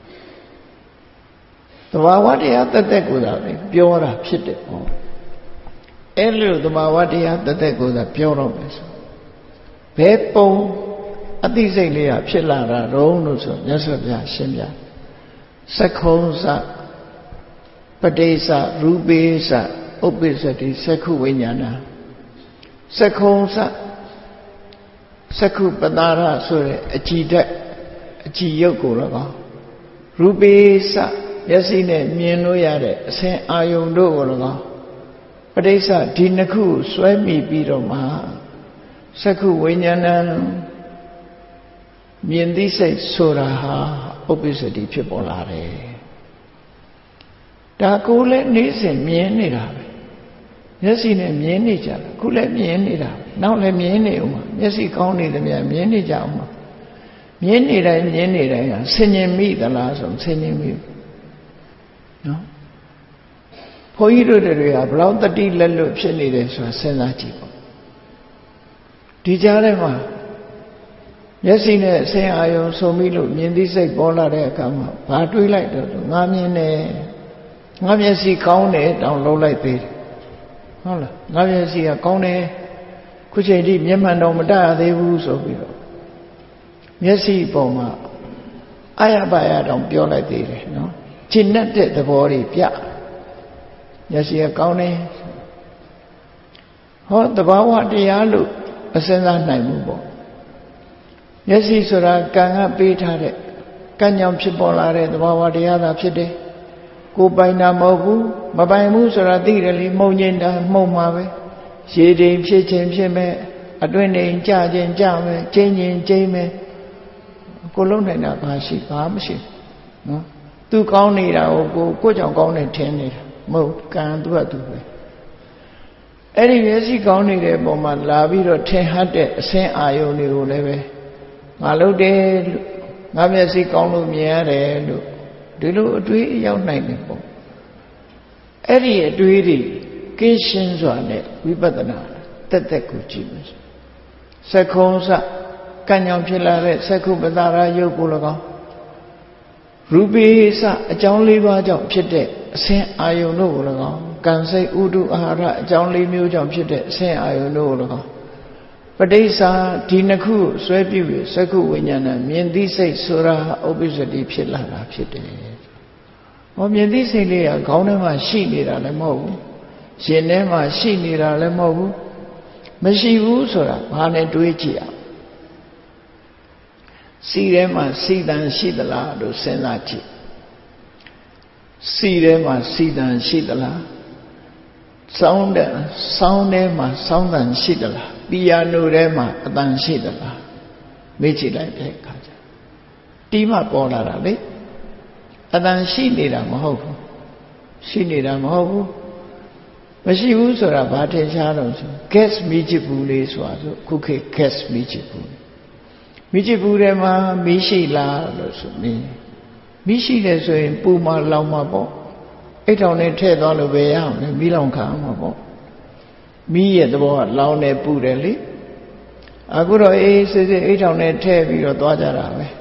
သဘာဝတရားတသက်ကိုသာပြောတာဖြစ်တယ်ပေါ့အဲ့လိုသဘာဝတရားတသက်ကိုသာပြောတော့မယ်ဆိုဘယ်ပုံအသိစိတ်လေးကဖြစ်လာတာတော့လို့ဆိုမြတ်စွာဘုရားရှင်းပြစက္ခုံစပဋိစ္စရူပေစ္စဥပ္ပစ္စတိစက္ခုဝိညာဏစက္ခုံစစက္ခုပတာရဆိုတဲ့အကြည်ဓာတ်အကြည်ရုပ်ကိုလည်းကောရူပေစ္စမျက်စိနဲ့မြင်လို့ရတဲ့အဆင်းအာယုံတို့ကိုလည်းကောပဋိစ္စဒီနှစ်ခုဆွဲမိပြီးတော့မှစက္ခုဝိညာဏမြင်သိစိတ်ဆိုတာဟာဥပ္ပစ္စတိဖြစ်ပေါ်လာတယ်ဒါကိုလည်းနေ့စဉ်မြင်နေတာပဲမျက်စိနဲ့မြင်နေကြတာခုလည်းမြင်နေတာပဲနောက်လည်းမြင်နေဦးမှာမျက်စိကောင်းနေတယ်များမြင်နေကြအောင်မှာမြင်နေတိုင်းမြင်နေတိုင်းဆင်ញင်မိသလားဆိုဆင်ញင်မိနော်ဘုန်းကြီးတို့တွေကဘလောက်တတိလက်လွတ်ဖြစ်နေတယ်ဆိုတာစဉ်းစားကြည့်ပေါ့ဒီကြားထဲမှာမျက်စိနဲ့အဆင်းအာရုံဆုံပြီးလို့မြင်သိစိတ်ပေါ်လာတဲ့အခါမှာဘာတွေးလိုက်တော့ငါမြင်တယ်ငါမျက်စိကောင်းတယ်တောင်လုံးလိုက်သေးတယ်ဟုတ်လားငါမျက်စိကကောင်းတယ်ခုချိန်ထိမျက်မှန်တော့မတတ်ရသေးဘူးဆိုပြီးတော့မျက်စိပေါ်မှာအာရပါရတောင်ပြောလိုက်သေးတယ်နော်ရှင်းတဲ့သဘောတွေပြမျက်စိကကောင်းတယ်ဟောတဘာဝတရားလို့မစင်စားနိုင်ဘူးပေါ့မျက်စိဆိုတာကံကပေးထားတဲ့ကံကြောင့်ဖြစ်ပေါ်လာတဲ့သဘာဝတရားသာဖြစ်တယ်ကိုယ်ပိုင်တာမဟုတ်ဘူးမပိုင်ဘူးဆိုတာသိတယ်လေမှုံငင်တာမှုံမှာပဲရေတိမ်ဖြစ်ခြင်းဖြစ်မဲ့အတွင်းနေကြခြင်းကြမယ်ကျင်းခြင်းကျင်းမယ်ကိုလုံးနိုင်တာဘာရှိဘာမရှိနော်သူကောင်းနေတာကိုကိုကိုကြောင့်ကောင်းတယ်ထင်နေတာမဟုတ်ကံသူကသူပဲအဲ့ဒီမျက်စိကောင်းနေတဲ့ပုံမှာလာပြီးတော့ထင်ဟတ်တဲ့အဆင်းအာယုန်တွေကိုလည်းပဲငါလုပ်တယ်လို့ငါမျက်စိကောင်းလို့မြင်ရတယ်လို့ဒီလိုအတွေးရောက်နိုင်တယ်ပေါ့အဲ့ဒီအတွေးတွေကင်းရှင်းစွာနဲ့ဝိပဿနာတက်တက်ကိုကြည့်မယ်စက္ခုံစကံကြောင့်ဖြစ်လာတဲ့စက္ခုပတာရယုတ်ကို၎င်းရူပိစအကြောင်း၄ပါးကြောင့်ဖြစ်တဲ့အဆင်းအာယုန်တို့ကို၎င်းကံစိတ်ဥဒုအာဟာရအကြောင်း၄မျိုးကြောင့်ဖြစ်တဲ့အဆင်းအာယုန်တို့ကို၎င်းပဋိစ္စဒီနှစ်ခုဆွဲပြုပြီးစက္ခုဝိညာဏမြင်သိစိတ်ဆိုတာဥပ္ပစ္စတိဖြစ်လာတာဖြစ်တယ်။ဟောမြင်သိစိတ်လေးကခေါင်းထဲမှာရှိနေတာလည်းမဟုတ်ဘူး။ရှင်ထဲမှာရှိနေတာလည်းမဟုတ်ဘူး။မရှိဘူးဆိုတာဘာနဲ့တွေးကြည့်အောင်။စီထဲမှာစီတန်ရှိသလားလို့စဉ်းစားကြည့်။စီထဲမှာစီတန်ရှိသလား။တ sound sound ma sound and shidala piano rema adan shidala mechi like that kaja tima pola rale adan shidira mahobu shidira mahobuမရှိဘူးဆိုတာဘာထင်ရှားတော့ဆို gas မီးချစ်ဘူးလေးဆိုတာဆိုခုခေတ် gas မီးချစ်ဘူးမီးချစ်ဘူးထဲမှာမီးရှိလားလို့ဆိုမင်းမီးရှိတယ်ဆိုရင်ပူမှာလောင်မှာပေါ့အိတ်ထောင်နဲ့ထည့်သွားလို့ပဲရအောင်လေမီးလောင်ခံမှာပေါ့မီးရဲ့သဘောကလောင်နေပူတယ်လေအခုတော့အေးစစ်စစ်အိတ်ထောင်နဲ့ထည့်ပြီးတော့သွားကြတာပဲ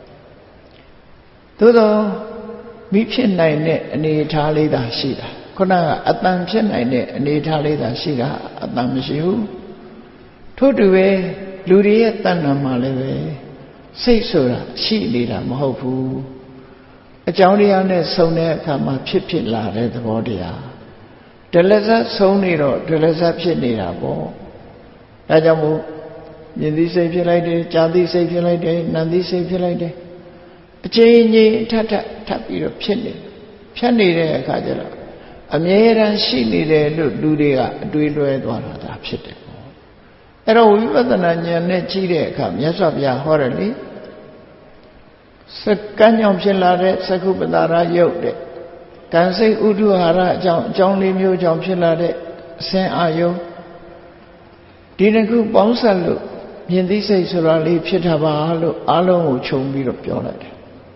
သို့တော့မီးဖြစ်နိုင်တဲ့အနေအထားလေးသာရှိတာခုနကအတန်ဖြစ်နိုင်တဲ့အနေထားလေးသာရှိတာအတန်မရှိဘူးထို့တူပဲလူတွေရဲ့တဏ္ဍာမှာလည်းပဲစိတ်ဆိုတာရှိနေတာမဟုတ်ဘူးအကြောင်းတရားနဲ့ဆုံတဲ့အခါမှာဖြစ်ဖြစ်လာတဲ့သဘောတရားဒလဇတ်ဆုံးနေတော့ဒလဇတ်ဖြစ်နေတာပေါ့ဒါကြောင့်မို့မြင်သိစိတ်ဖြစ်လိုက်တယ်ကြားသိစိတ်ဖြစ်လိုက်တယ်နားသိစိတ်ဖြစ်လိုက်တယ်အချိန်ကြီးထပ်ထပ်ထပ်ပြီးတော့ဖြစ်နေဖြတ်နေတဲ့အခါကျတော့အမြဲတမ်းရှိနေတယ်လို့လူတွေကအတွေးလွဲသွားတာဒါဖြစ်တယ်ပေါ့အဲ့တော့ဝိပဿနာဉာဏ်နဲ့ကြည့်တဲ့အခါမြတ်စွာဘုရားဟောတယ်လေစကံကြောင့်ဖြစ်လာတဲ့သကုပ္ပတာရယုတ်တဲ့ကံစိတ်ဥဒုဟာရအကြောင်းအကြောင်းလေးမျိုးကြောင့်ဖြစ်လာတဲ့အစဉ်အာယုဒီတစ်ခုပေါင်းစပ်လို့မြင်သိစိတ်ဆိုတာလေးဖြစ်တာပါလို့အလုံးကိုခြုံပြီးတော့ပြောလိုက်တယ်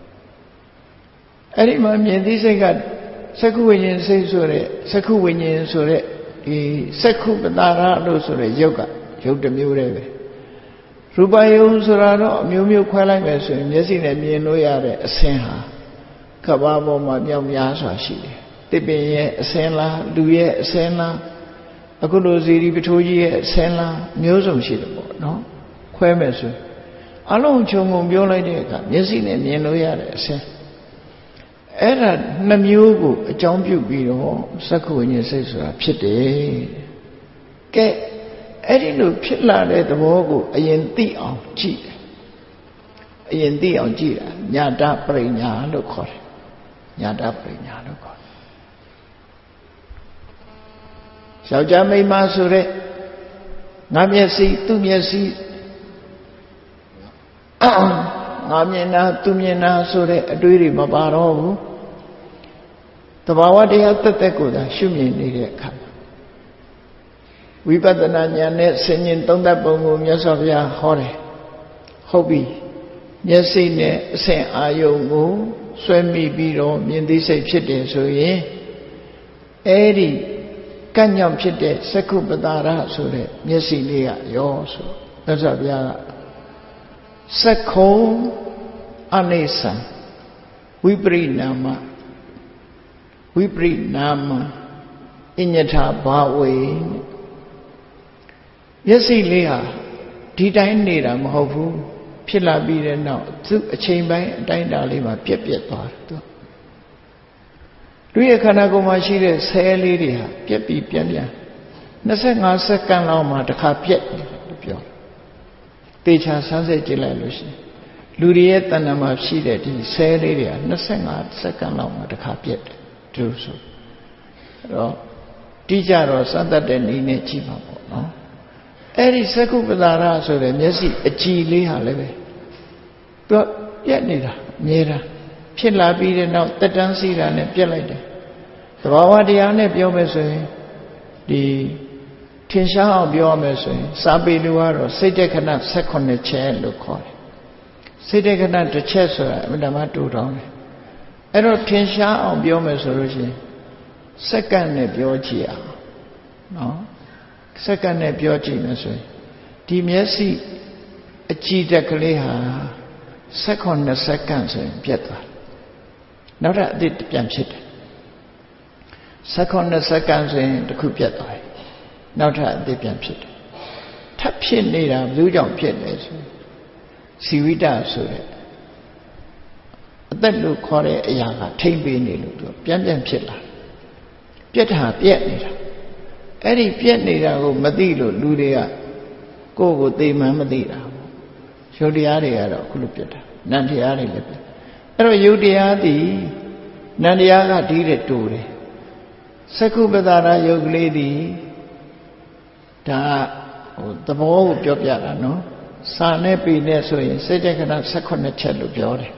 အဲ့ဒီမှာမြင်သိစိတ်ကသက္ခုဝိညာဉ်စိတ်ဆိုတဲ့သက္ခုဝိညာဉ်ဆိုတဲ့ဒီသက္ခုပတာရလို့ဆိုတဲ့ယုတ်ကယုတ်တစ်မျိုးတည်းပဲရူပယုံဆိုတာတော့အမျိုးမျိုးခွဲလိုက်မယ်ဆိုရင်မျက်စိနဲ့မြင်လို့ရတဲ့အဆင်းဟာကမ္ဘာပေါ်မှာမြောက်များစွာရှိတယ်တစ်ပင်ရဲ့အဆင်းလားလူရဲ့အဆင်းလားအခုလိုဇီရီပထိုးကြီးရဲ့အဆင်းလားမျိုးစုံရှိတယ်ပေါ့နော်ခွဲမယ်ဆိုအလုံးခြုံငုံပြောလိုက်တဲ့အခါမျက်စိနဲ့မြင်လို့ရတဲ့အဆင်းအဲ့ဒါနှမျိုးကိုအကြောင်းပြုပြီးတော့သက္ကဝိညာဉ်စိတ်ဆိုတာဖြစ်တယ်ကဲအဲ့ဒီလိုဖြစ်လာတဲ့သဘောကိုအရင်သိအောင်ကြည့်တယ်အရင်သိအောင်ကြည့်တာညာတပရိညာလို့ခေါ်တယ်ညာတပရိညာလို့ခေါ်တယ်ယောက်ျားမိန်းမဆိုတဲ့ငါမျက်စိသူ့မျက်စိငါမြင်တာသူမြင်တာဆိုတဲ့အတွေးတွေမပါတော့ဘူးသဘာဝတရားတက်တက်ကိုသာရှုမြင်နေတဲ့အခါဝိပဿနာဉာဏ်နဲ့ဆင်ញင်သုံးသပ်ပုံကိုမြတ်စွာဘုရားဟောတယ်ဟုတ်ပြီမျက်စိနဲ့အစဉ်အာယုံကိုဆွဲမိပြီးတော့မြင်သိစိတ်ဖြစ်တယ်ဆိုရင်အဲ့ဒီကံ့ကြောင့်ဖြစ်တဲ့သက္ခုပတာရဆိုတဲ့မျက်စိလေးကရောဆိုမြတ်စွာဘုရားကသက္ခုံအနိစ္စံဝိပရိနာမဝိပရိနာမအညထာဘာဝေမျက်စိလေးဟာဒီတိုင်းနေတာမဟုတ်ဘူးဖြစ်လာပြီးတဲ့နောက်သူ့အချိန်ပိုင်းအတိုင်းအတာလေးမှာပြက်ပြက်သွားတယ်သူလူရဲ့ခန္ဓာကိုယ်မှာရှိတဲ့ဆဲလေးတွေဟာပြက်ပြီးပြန်ပြန်25စက္ကန့်လောက်မှတစ်ခါပြက်တယ်လို့ပြောတေချာဆန်းစစ်ကြည့်လိုက်လို့ရှိရင်လူတွေရဲ့တဏ္ဍာမှာရှိတဲ့ဒီဆဲလေးတွေက25စက္ကန့်လောက်မှတစ်ခါပြက်တယ်သူဆိုအဲ့တော့တိကျတော့စသတ်တဲ့နည်းနဲ့ကြည့်ပါပေါ့နော်အဲ့ဒီသက္ကုပတာရဆိုတဲ့မျက်စိအကြည်လေးဟာလည်းပဲသူကပြက်နေတာအမြဲတမ်းဖြစ်လာပြီးတဲ့နောက်တက်တန်းစီတာနဲ့ပြက်လိုက်တယ်သဘာဝတရားနဲ့ပြောမယ်ဆိုရင်ဒီထင်ရှားအောင်ပြောရမယ်ဆိုရင်စာပေလူကတော့စိတ်တက္ခဏ၁၈ချက်လို့ခေါ်တယ်စိတ်တက္ခဏတစ်ချက်ဆိုတာအမှန်တမ်းတူတောင်းတယ်အဲ့တော့ထင်ရှားအောင်ပြောမယ်ဆိုလို့ရှိရင်စက္ကန့်နဲ့ပြောကြည့်အောင်နော်စက္ကန့်နဲ့ပြောကြည့်မယ်ဆိုရင်ဒီမျက်စိအကြည့်တက်ကလေးဟာ၁၈စက္ကန့်ဆိုရင်ပြတ်သွားနောက်ထပ်အသစ်ပြန်ဖြစ်တယ်၁၈စက္ကန့်ဆိုရင်တစ်ခုပြတ်သွားပြီနောက်ထပ်အသစ်ပြန်ဖြစ်တယ်ထပ်ဖြစ်နေတာဘယ်သူကြောင့်ဖြစ်လဲဆိုစီဝိတဆိုတဲ့အသက်လို့ခေါ်တဲ့အရာကထိမ့်ပေးနေလို့သူပြန်ပြန်ဖြစ်လာပြက်တာပြက်နေတာအဲ့ဒီပြက်နေတာကိုမသိလို့လူတွေကကိုယ့်ကိုသိမှန်းမသိတာရုပ်တရားတွေကတော့အခုလိုပြက်တာနံတရားတွေလည်းပြက်အဲ့တော့ရုပ်တရားသည်နံတရားကဒီတဲ့တူတယ် Saku Badara Yogledi Da the ball Jobiara no Sane Pine so in Sedekana second cello Jore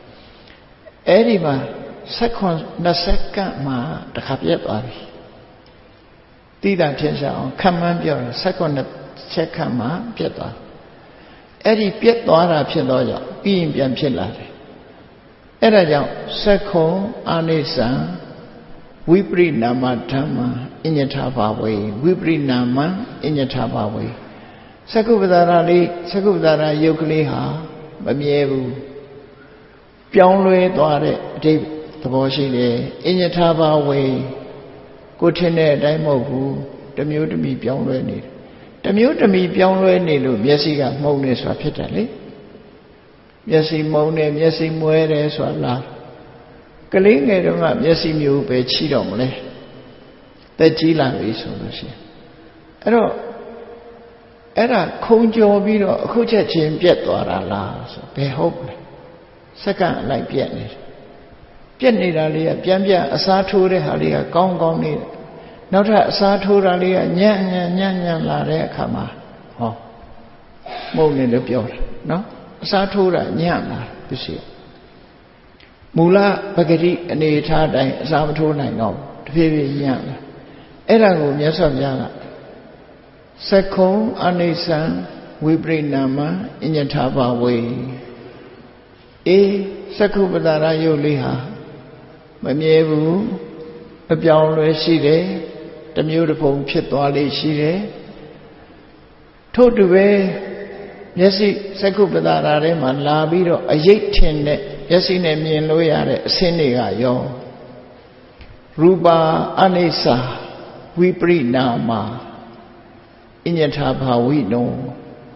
Edima second Naseka Ma the Capiat Ari Tida Tensa come and your second Chekama Pieta Edi Pietara Piedoya being Piampilari Edajam Seko Anisa Wipri Nama Dhamma Inyatava way, Wipri Nama Inyatava way. Sakubadara, Sakubadara Yokliha, Mamievu, Pyonglue Dware, Dave, the Boshi, Inyatava way, Gotene, Daimogu, the Mutami Pyonglue. The Mutami Pyonglue Nilu, Yesiga, Mones or Pitali. Yesi Mone, Yesi Muere, Swala. Kaling Edonga, Yesi Mu be Chidom the Gila is solution. Ero Era Conjo Vino, Kucha Chim Pietora la, be hope. Second like Pianit. Pianitalia, Piambia, Asature Halia, Gong Gong need. Not a Saturalia, Nyan Nyan Nyan La Recama. Oh, Mone the Pior, no? Satura Nyana, you see. Mula Bagati and the Tadai, Samatuna, no, the baby young. Erago, yes, of Yana. Seko, Anisan, Wibri Nama, Inyataba way. E, Sakubadara Yoliha, Mamievu, a Biaule Shide, the beautiful Pitwali Shide. Totuwe, Yesi, Sakubadara Reman, Labiro, a yet Yesi ne mien loyare seniga yo Ruba Anisa Wipri Nama Inyataba we know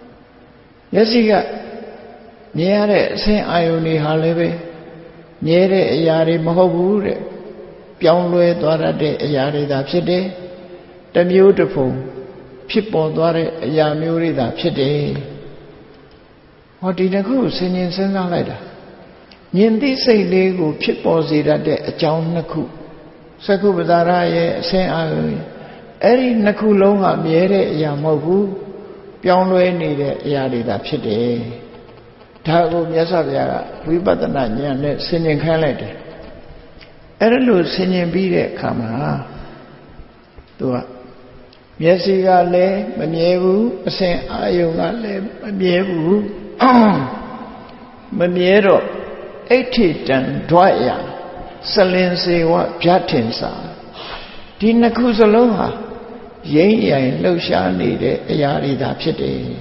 Yesiga Niere Saint Ioni Halebe Niere Yari Mahobu Pyonglue Dwara de Yari da Pide the beautiful people Dware Yamuri da Pide What did I go singing Sanga later? Yendi say lego pitball zeta de a John Naku. Sakubadara, say I. Eri Naku longa miere Yamogu, Pyonglue needed Yadida Pide. Tago Yasavia, Ribadana Yan, singing Kaled. Erelu singing Bide Kama. Dua Yesiga le, Mamievu, say Ayunga le, Mamievu. Mamiero. Eighty dan Dwaya, Salense wa Piatinsa. Dina Kuzaloha, Yay, Losha needed a yarida pity.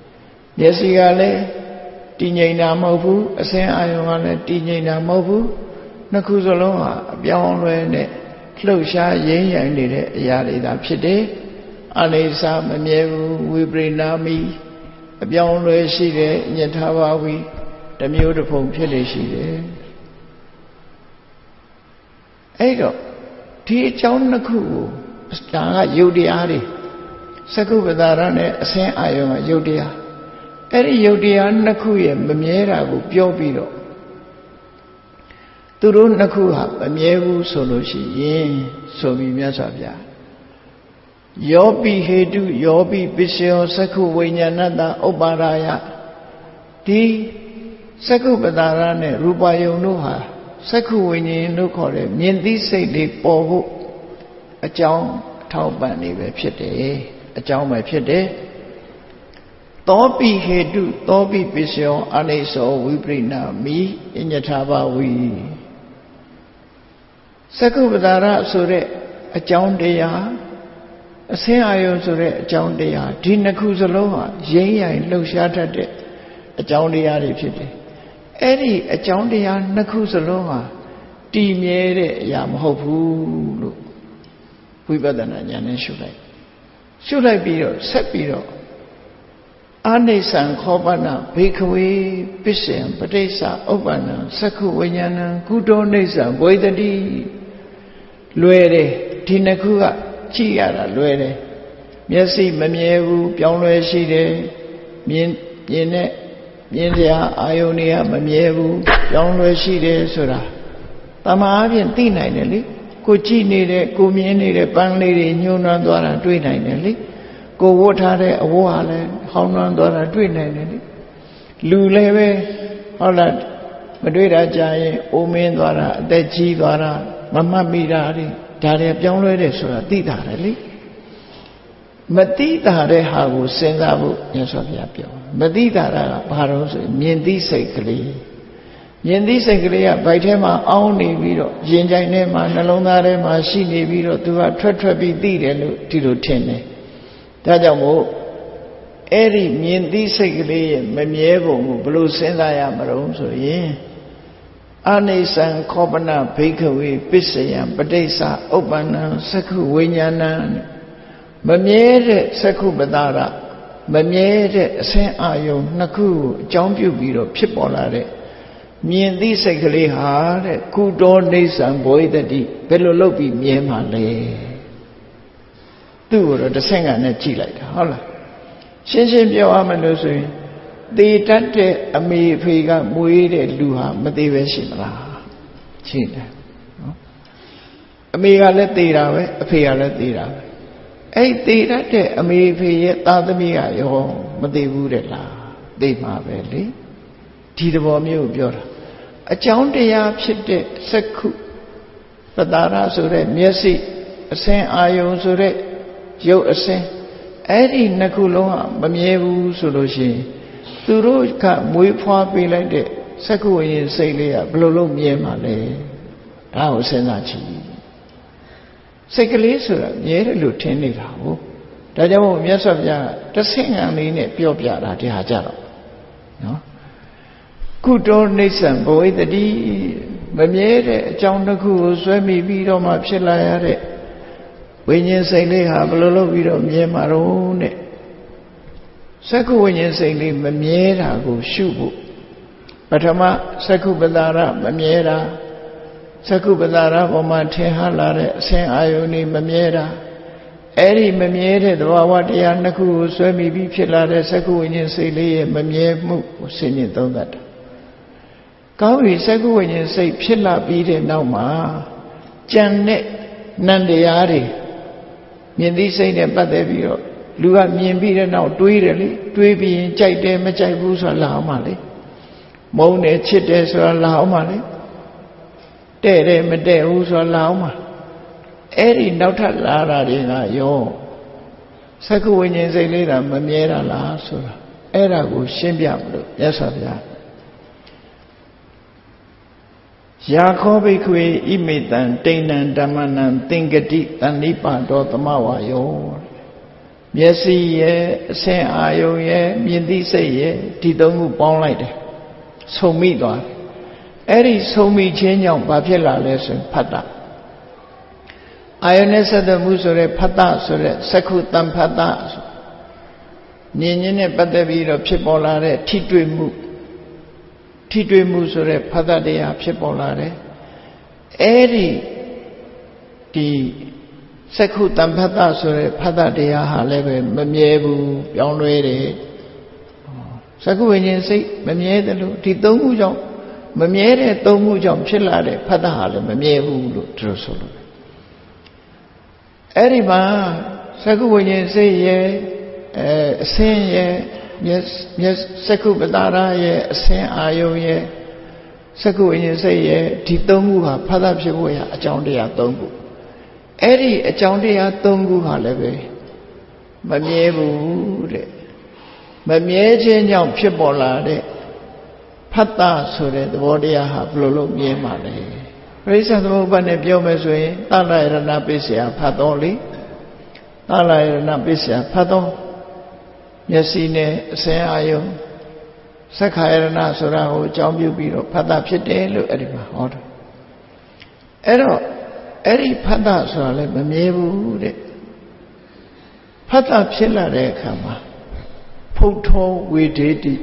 Yesigale, Dinina Mobu, a Saint Iona, Dinina Mobu, Nakuzaloha, Bianrene, Losha, Yay, needed a yarida pity. Anesa, Mamievu, Wibri Nami, a Bianre Shide, Yatawawi. The beautiful Pilishi. Edo, T. John Naku, Star Yudiari, Sakubadara, Saint Iona, Yudia. Eri Yudia Nakuya, Mamiera, Biobiro. Turu Nakuha, Mamievu Solushi, Yin, Sobi Miasavia. Yobi Hedu, Yobi Bisio, Saku Winyanada, Obaraya. T. Sakubadara ne Rubayo Nuha, Saku Winnie no call it, Yendi say the Bobu, a John Taubani Pite, a John my Pite. Tobi Hedu, Tobi Bisio, Aneso, Wibrina, me, in Yataba we. Sakubadara Sure, a John Dea, a Saint Ion Sure, a John Dea, Dina Kuzaloha, Jay and Lushata, a John Dea Pite. Eddie, a Johndia Nakuzaloha, Dimere Yamhopu. We better than Yan should I? Should I be your Sepiro? Anesan Kobana, Bakeaway, Bisham, Padesa, Obana, Saku Wanyana, Kudo Nesa, Boydadi, Luere, Tinakua, Chiara, Luere, Miasi, Mamievu, Pyonglue Shide, Mien, Yene. India, Ionia, Mamievu, Yonglue Shide Sura. Tamavian Tina, ကိုကြည့်နေတဲ့ကိုမြင်နေတဲ့ပန်းလေးတွေညှိုးနှွမ်းသွားတာတွေ့နိုင်တယ်လေကိုဝတ်ထားတဲ့အဝတ်ဟာလည်းဟောင်းနှွမ်းသွားတာတွေ့နိုင်တယ်လေလူလည်းပဲဟုတ်လားမတွေ့တာကြာရင်အိုမင်းသွားတာအသက်ကြီးသွားတာမမှတ်မိတာတွေဒါတွေပြောင်းလဲတယ်ဆိုတာသိတာလေမသိတာတဲ့ဟာကိုစဉ်းစားဖို့မြတ်စွာဘုရားပြောမသိတာကဘာလို့ဆိုမြင်သိစိတ်ကလေးမြင်သိစိတ်ကလေးကဗိုက်ထဲမှာအောင်းနေပြီးတော့ရင်ကြိုင်ထဲမှာနှလုံးသားထဲမှာရှိနေပြီးတော့သူကထွက်ထွက်ပြီးသိတယ်လို့ဒီလိုထင်တယ်ဒါကြောင့်မို့အဲ့ဒီမြင်သိစိတ်ကလေးရဲ့မမြဲပုံကိုဘယ်လိုစဉ်းစားရမလို့ဆိုရင်အနိစ္စံခောပနဘိက္ခဝေပစ္စယံပဋိစ္စဥပ္ပန္နံသက္ခုဝိညာဏံမမြဲတဲ့သက္ခုပတာရမမြဲတဲ့အဆင်းအာယုံနှစ်ခုကိုအကြောင်းပြုပြီးတော့ဖြစ်ပေါ်လာတဲ့မြင်သိစိတ်ကလေးဟာတဲ့ကုတောနေဆံဘောဟိတတိဘယ်လိုလုပ်ပြီးမြဲမှာလဲသူ့ကိုတော့တစ်ဆင့်ကနဲ့ကြည့်လိုက်တာဟုတ်လားရှင်းရှင်းပြောရမယ်လို့ဆိုရင်သေတတ်တဲ့အမေအဖေကမွေးတဲ့လူဟာမသေးပဲရှိမလားရှိတယ်နော်အမေကလည်းသေတာပဲအဖေကလည်းသေတာပဲအဲ့သေတတ်တဲ့အမေအဖေရဲ့သားသမီးကရောမသေးဘူးတဲ့လားသေမှာပဲလေဒီသဘောမျိုးပြောတာအကြောင်းတရားဖြစ်တဲ့စက္ခုပတာရဆိုတဲ့မျက်စိအစင်းအာယုံဆိုတဲ့ရုပ်အစင်းအဲ့ဒီနှစ်ခုလုံးကမမြဲဘူးဆိုလို့ရှိရင်သူတို့ကမွေးဖွားပေးလိုက်တဲ့စက္ခုဝိညာဉ်စိတ်လေးကဘယ်လိုလုပ်မြဲမှာလဲဒါကိုစဉ်းစားကြည့်စိတ်ကလေးဆိုတာမြဲတယ်လို့ထင်နေတာဟုတ်ဒါကြောင့်မို့မြတ်စွာဘုရားတဆင့်ငံလေးနဲ့ပြောပြတာဒီဟာကြတော့နော်ကုတောနိစ္စံဘဝိတတိမမြဲတဲ့အကြောင်းတစ်ခုကိုဆွဲမိပြီးတော့မှဖြစ်လာရတဲ့ဝိညာဉ်စိတ်လေးဟာဘယ်လိုလုပ်ပြီးတော့မြဲမှာတော့တဲ့စက္ခုဝိညာဉ်စိတ်လေးမမြဲတာကိုရှုဖို့ပထမစက္ခုပတာရမမြဲတာစက္ခုပတာရပေါ်မှာထင်ဟလာတဲ့အဆင်းအာယုန်นี่မမြဲတာအဲ့ဒီမမြဲတဲ့သဘာဝတရားနှစ်ခုကိုဆွဲမိပြီးဖြစ်လာတဲ့စက္ခုဝိညာဉ်စိတ်လေးရဲ့မမြဲမှုကိုဆင်ញင်သုံးသပ်တာကောင်းပြီစက္ခုဝိညာဉ်စိတ်ဖြစ်လာပြီးတဲ့နောက်မှာကြံတဲ့နံတရားတွေမြင်သိစိတ်နဲ့ပတ်သက်ပြီးတော့လူကမြင်ပြီးတဲ့နောက်တွေးတယ်လေတွေးပြီးရင်ကြိုက်တယ်မကြိုက်ဘူးဆိုတာလာအောင်ပါလေမုန်းတယ်ချစ်တယ်ဆိုတာလာအောင်ပါလေတဲ့တယ်မတဲ့ဘူးဆိုတာလာအောင်ပါအဲ့ဒီနောက်ထပ်လာတာတွေကရောစက္ခုဝိညာဉ်စိတ်လေးတာမမြဲတာလားဆိုတာအဲ့ဒါကိုရှင်းပြမလို့မြတ်စွာဘုရားယာခောဘိက္ခဝေဣမိတံတိဏ္ဏဓမ္မနံသင်္ကတိတဏိပါတောသမဝါယောမျက်စိရဲ့အဆင်းအာယုံရဲ့မြင်သိစိတ်ရဲ့ဒီသုံးခုပေါင်းလိုက်တယ်ဆုံမိသွားတယ်အဲ့ဒီဆုံမိခြင်းကြောင့်ဘာဖြစ်လာလဲဆိုရင်ဖတ်တာအာယုန်နဲ့ဆက်သွယ်မှုဆိုတဲ့ဖတ်တာဆိုတဲ့စက္ခုတံဖတ်တာမြင်ခြင်းနဲ့ပတ်သက်ပြီးတော့ဖြစ်ပေါ်လာတဲ့ထိတွေ့မှုထိတွေ့မှုဆိုတဲ့ဖတ်တာတရားဖြစ်ပေါ်လာတယ်အဲ့ဒီဒီစက္ခုတံဖတ်တာဆိုတဲ့ဖတ်တာတရားဟာလည်းပဲမမြဲဘူးပြောင်းလဲတယ်စက္ခုဝိညာဉ်စိတ်မမြဲတယ်လို့ဒီသုံးခုကြောင့်မမြဲတဲ့သုံးခုကြောင့်ဖြစ်လာတဲ့ဖတ်တာဟာလည်းမမြဲဘူးလို့သူတို့ဆိုလို့အဲ့ဒီမှာစက္ခုဝိညာဉ်စိတ်ရဲ့အဲအစင်းရဲ့မျက်မျက်စက္ခုပတာရရဲ့အစင်းအာယုံရဲ့စက္ခုဝိညာဉ်စိတ်ရဲ့ဒီသုံးခုဟာဖတ်တာဖြစ်ဖို့ရအကြောင်းတရားသုံးခုအဲ့ဒီအကြောင်းတရားသုံးခုဟာလည်းပဲမမြဲဘူးတဲ့မမြဲခြင်းကြောင့်ဖြစ်ပေါ်လာတဲ့ဖတ်တာဆိုတဲ့သဘောတရားဟာဘယ်လိုလုပ်မြဲမှာလဲပရိစ္ဆေသမုပ္ပါဒ်နဲ့ပြောမယ်ဆိုရင်သလယရဏပိစ္ဆယဖတ်တော်လေသလယရဏပိစ္ဆယဖတ်တော်မျက်စိနဲ့အစင်းအာယုံစက္ခာယရဏဆိုတာကိုအကြောင်းပြုပြီးတော့ဖတ်တာဖြစ်တယ်လို့အဲ့ဒီမှာဟောတယ်အဲ့တော့အဲ့ဒီဖတ်တာဆိုတာလည်းမမြဲဘူးတဲ့ဖတ်တာဖြစ်လာတဲ့အခါမှာဖုတ်ထောဝေဒေတိ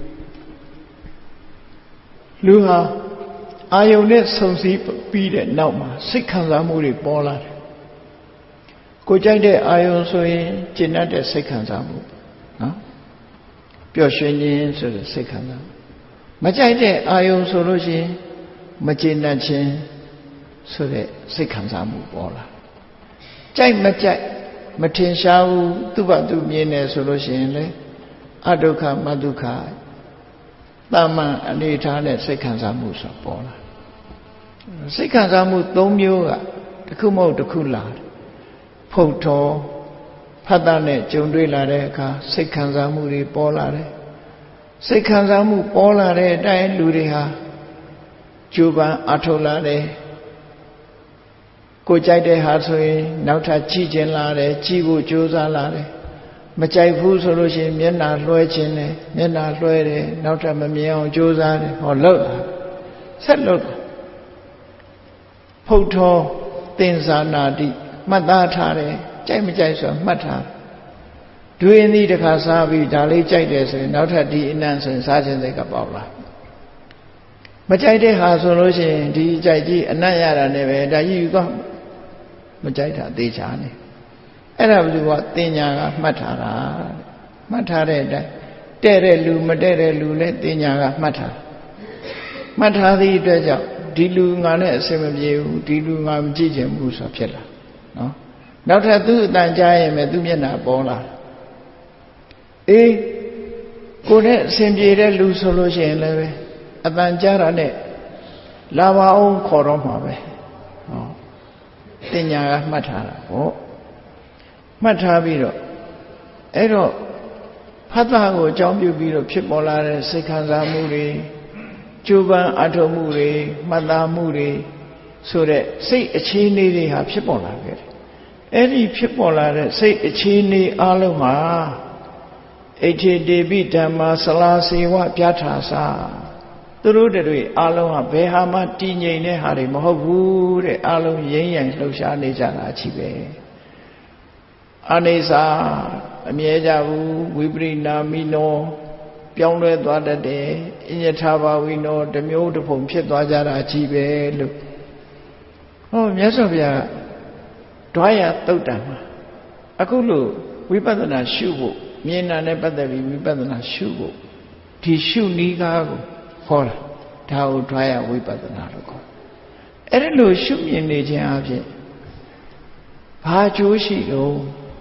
လူဟာအာယုန်နဲ့ဆုံစည်းပြီးတဲ့နောက်မှာစိတ်ခံစားမှုတွေပေါ်လာတယ်ကိုကြိုက်တဲ့အာယုန်ဆိုရင်ကျင့်တတ်တဲ့စိတ်ခံစားမှုနော်ပျော်ရွှင်ခြင်းဆိုတဲ့စိတ်ခံစားမကြိုက်တဲ့အာယုန်ဆိုလို့ရှိရင်မကျင့်တတ်ခြင်းဆိုတဲ့စိတ်ခံစားမှုပေါ်လာကြိုက်မကြိုက်မထင်ရှားဘူးသူ့ဘာသူမြင်နေဆိုလို့ရှိရင်လေအဒုက္ခမဒုက္ခတာမန်အနေထားနဲ့စိတ်ခံစားမှုဆိုပေါ်လာစိတ်ခံစားမှု၃မျိုးကတစ်ခုမဟုတ်တစ်ခုလာဖုတ်တော်ဖတ်တာနဲ့ကြုံတွေ့လာတဲ့အခါစိတ်ခံစားမှုတွေပေါ်လာတယ်စိတ်ခံစားမှုပေါ်လာတဲ့အတိုင်းလူတွေဟာကြိုးပမ်းအထောက်လာတယ်ကိုကြိုက်တဲ့ဟာဆိုရင်နောက်ထပ်ကြည့်ခြင်းလာတယ်ကြည့်ဖို့ကြိုးစားလာတယ်မကြိုက်ဘူးဆိုလို့ရှိရင်မျက်နှာလွှဲခြင်းတယ်မျက်နှာလွှဲတယ်နောက်ထပ်မမြင်အောင်ကြိုးစားတယ်ဟောလှုပ်လာဆက်လှုပ်ဖုတ်တော်သင်္ဇာနာတိမှတ်သားထားတယ်ကြိုက်မကြိုက်ဆိုမှတ်ထားဒွေနည်းတစ်ခါစားပြီးဒါလေးကြိုက်တယ်ဆိုရင်နောက်ထပ်ဒီအနံ့ဆိုရင်စားခြင်းစိတ်ကပေါက်လာမကြိုက်တဲ့ဟာဆိုလို့ရှိရင်ဒီကြိုက်ကြီးအနံ့ရတာနဲ့ပဲဒါကြီးယူကောမကြိုက်တာသေချာနေအဲ့ဒါဘယ်သူကတင်ညာကမှတ်ထားတာမှတ်ထားတဲ့အတိုင်းတဲ့တဲ့လူမတဲ့တဲ့လူလည်းတင်ညာကမှတ်ထားမှတ်ထားသည့်အတွက်ကြောင့်ဒီလူငါနဲ့အဆင်မပြေဘူးဒီလူငါမကြည့်ချင်ဘူးဆိုဖြစ်လာနော်နောက်ထပ်သူ့အတန်ကြားရင်ပဲသူ့မျက်နှာပေါ်လာအေးကိုယ်နဲ့အဆင်ပြေတဲ့လူဆိုလို့ရှိရင်လည်းပဲအတန်ကြားတာနဲ့လာပါအောင်ခေါ်တော့မှာပဲဟောတင်ညာကမှတ်ထားတာဟောမှတ်ထားပြီးတော့အဲ့တော့ဖတ်တာကိုအကြောင်းပြုပြီးတော့ဖြစ်ပေါ်လာတဲ့စိတ်ခံစားမှုတွေကျိုးပန်းအထောက်မှုတွေမှတ်သားမှုတွေဆိုတဲ့စိတ်အခြေအနေတွေဟာဖြစ်ပေါ်လာခဲ့တယ်အဲ့ဒီဖြစ်ပေါ်လာတဲ့စိတ်အခြေအနေအလုံးမှာဣတိတေပိဓမ္မာဆလာစေဝပြဋ္ဌာစာသူတို့တွေအလုံးဟာဘယ်ဟာမှတည်ငြိမ်တဲ့ဟာတွေမဟုတ်ဘူးတဲ့အလုံးရင်းရံလှုပ်ရှားနေကြတာအချိပဲအနေစာအမြဲကြဘူးဝိပရိနာမိနောပြောင်းလဲသွားတတ်တယ်အညထာဘာဝိနောတမျိုးတစ်ပုံဖြစ်သွားကြတာအချိပဲလို့ဟောမြတ်စွာဘုရားဓွားရတုတ်တံမှာအခုလို့ဝိပဿနာရှုဖို့မြင်တာနဲ့ပတ်သက်ပြီးဝိပဿနာရှုဖို့ဒီရှုနည်းကားကိုဟောတာဒါကိုဓွားရဝိပဿနာလို့ခေါ်အဲ့ဒါလို့ရှုမြင်နေခြင်းအပြင်ဘာအကျိုးရှိတော့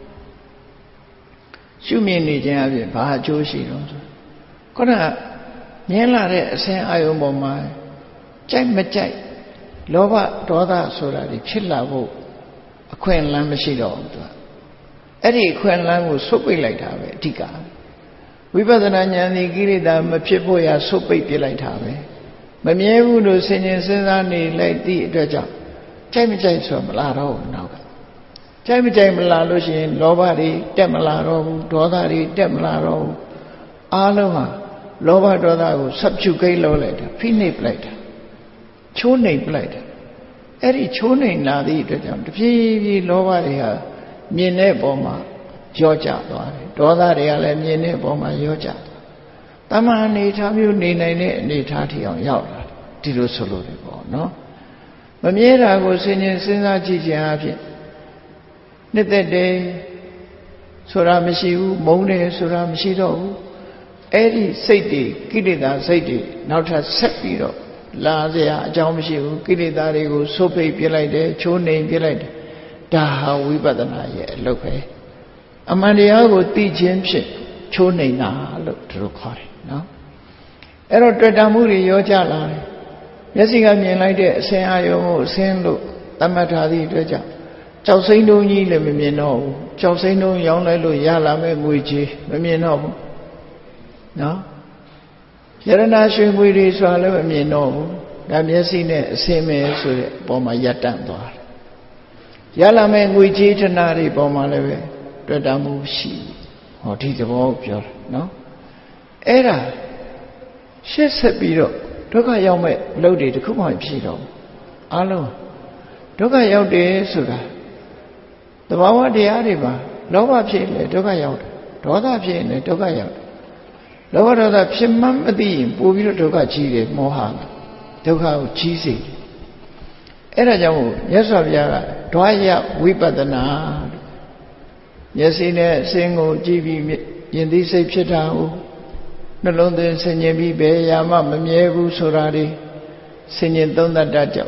ရှုမြင်နေခြင်းအပြင်ဘာအကျိုးရှိတော့ဆိုခုနကမြင်လာတဲ့အစင်းအာယုံပေါ်မှာကြိုက်မကြိုက်လောဘဒေါသဆိုတာတွေဖြစ်လာဖို့အခွင့်အလမ်းမရှိတော့ဘူးသူကအဲ့ဒီအခွင့်အလမ်းကိုဆုတ်ပိတ်လိုက်တာပဲအဓိကဝိပဿနာဉာဏ်ဒီကိလေသာမဖြစ်ဖို့ရာဆုတ်ပိတ်ပြလိုက်တာပဲမမြဲဘူးလို့ဆင်ញင်စဉ်းစားနေလိုက်သည့်အတွက်ကြောင့်ကြိုက်မကြိုက်ဆိုမလာတော့ဘူးနောက်ကကြိုက်မကြိုက်မလာလို့ရှိရင်လောဘတွေတက်မလာတော့ဘူးဒေါသတွေတက်မလာတော့ဘူးအားလုံးဟာလောဘဒေါသကိုဆက်ဖြူကိတ်လို့လိုက်တာဖိနှိပ်ပလိုက်တာချိုးနှိပ်ပလိုက်တာအဲ့ဒီချိုးနှိမ်လာသည့်အတွက်ကြောင့်တဖြည်းဖြည်းလောဘတွေဟာမြင်တဲ့ပုံမှာရောကျသွားတယ်ဒေါသတွေကလည်းမြင်တဲ့ပုံမှာရောကျသွားတမန်အနေထားမျိုးနေနိုင်တဲ့အနေထားထီအောင်ရောက်လာဒီလိုဆိုလို့ဒီပေါ့နော်မမြဲတာကိုစဉ်းကျင်စဉ်းစားကြည့်ခြင်းအဖြစ်နှစ်သက်တယ်ဆိုတာမရှိဘူးမုန်းတယ်ဆိုတာမရှိတော့ဘူးအဲ့ဒီစိတ်တွေကိလေသာစိတ်တွေနောက်ထပ်ဆက်ပြီးတော့လာเสียအကြောင်းမရှိဘူးကိလေသာတွေကိုဆုတ်ပိတ်ပြလိုက်တယ်ချိုးနှိမ်ပြလိုက်တယ်ဒါဟာဝိပဿနာရဲ့အလုပ်ပဲအမှန်တရားကိုသိခြင်းဖြင့်ချိုးနှိမ်တာလို့သူတို့ခေါ်တယ်နော်အဲ့တော့တွေ့တာမှုတွေရောကြလာတယ်မျက်စိကမြင်လိုက်တဲ့အစင်းအာယုံကိုအစင်းလို့သတ်မှတ်ထားသည့်အတွက်ကြောင့်ကြောက်စိမ့်တုံးကြီးလည်းမမြင်တော့ဘူးကြောက်စိမ့်တုံးရောင်းလိုက်လို့ရလာမဲ့ငွေကြီးမမြင်တော့ဘူးနော်ယရနာရွှေငွေတွေဆိုတာလည်းမမြင်တော့ဘူးဒါမျက်စိနဲ့အစင်းပဲဆိုတဲ့အပေါ်မှာရပ်တန့်သွားတယ်ရလာမဲ့ငွေကြီးတနာတွေပေါ်မှာလည်းပဲတွေ့တာမှုရှိဟောဒီသဘောကိုပြောတာနော်အဲ့ဒါရှေ့ဆက်ပြီးတော့ဒုက္ခရောက်မဲ့အလုပ်တွေတခုမှဖြစ်တော့အားလုံးဒုက္ခရောက်တယ်ဆိုတာသဘာဝတရားတွေမှာလောဘဖြစ်လေဒုက္ခရောက်တယ်ဒေါသဖြစ်ရင်လည်းဒုက္ခရောက်တယ်လောဘဒေါသဖြစ်မှမသိရင်ပို့ပြီးတော့ဒုက္ခကြီးတယ်မောဟကဒုက္ခကိုကြီးစေတယ်အဲ့ဒါကြောင့်မြတ်စွာဘုရားကဓွားရဝိပဿနာမျက်စိနဲ့အစင်းကိုကြည့်ပြီးယဉ်သိစိတ်ဖြစ်တာကိုနှလုံးသွင်းဆင်ញင်ပြီးဘယ်ရာမှမမြဲဘူးဆိုတာတွေဆင်ញင်သုံးသပ်တတ်ကြဖို့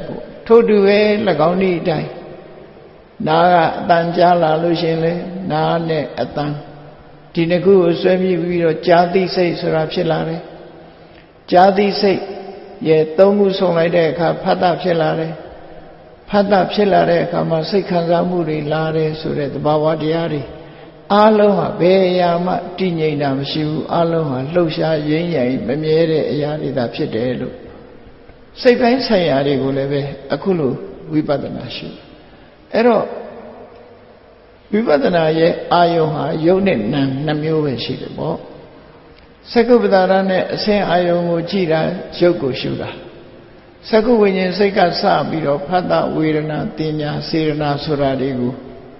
ထို့တူပဲ၎င်းဤအတိုင်းနာကအတန်ကြားလာလို့ရှင်လေနာနဲ့အတန်ဒီနှစ်ခုကိုဆွဲမြည်ပြီးတော့ကြာတိစိတ်ဆိုတာဖြစ်လာတယ်ကြာတိစိတ်ရဲ့သုံးခုဆုံးလိုက်တဲ့အခါဖတ်တာဖြစ်လာတယ်ဖတ်တာဖြစ်လာတဲ့အခါမှာစိတ်ခံစားမှုတွေလာတယ်ဆိုတဲ့သဘာဝတရားတွေအားလုံးဟာဘယ်အရာမှတည်ငြိမ်တာမရှိဘူးအားလုံးဟာလှုပ်ရှားရင်းရည်မမြဲတဲ့အရာတွေသာဖြစ်တယ်လို့စိတ်ပိုင်းဆိုင်ရာတွေကိုလည်းပဲအခုလိုဝိပဿနာရှုအဲ့တော့ဝိပဿနာရဲ့အာယုံဟာယုတ်နဲ့နာမ်နှစ်မျိုးပဲရှိတယ်ပေါ့သက္ကုပ္ပတာရနဲ့အစဉ်အာယုံကိုကြည်တာယုတ်ကိုရှုတာသက္ကုဝိညာဉ်စိတ်ကစပြီးတော့ဖတ်တာဝေဒနာတင်ညာစေရနာဆိုတာတွေကို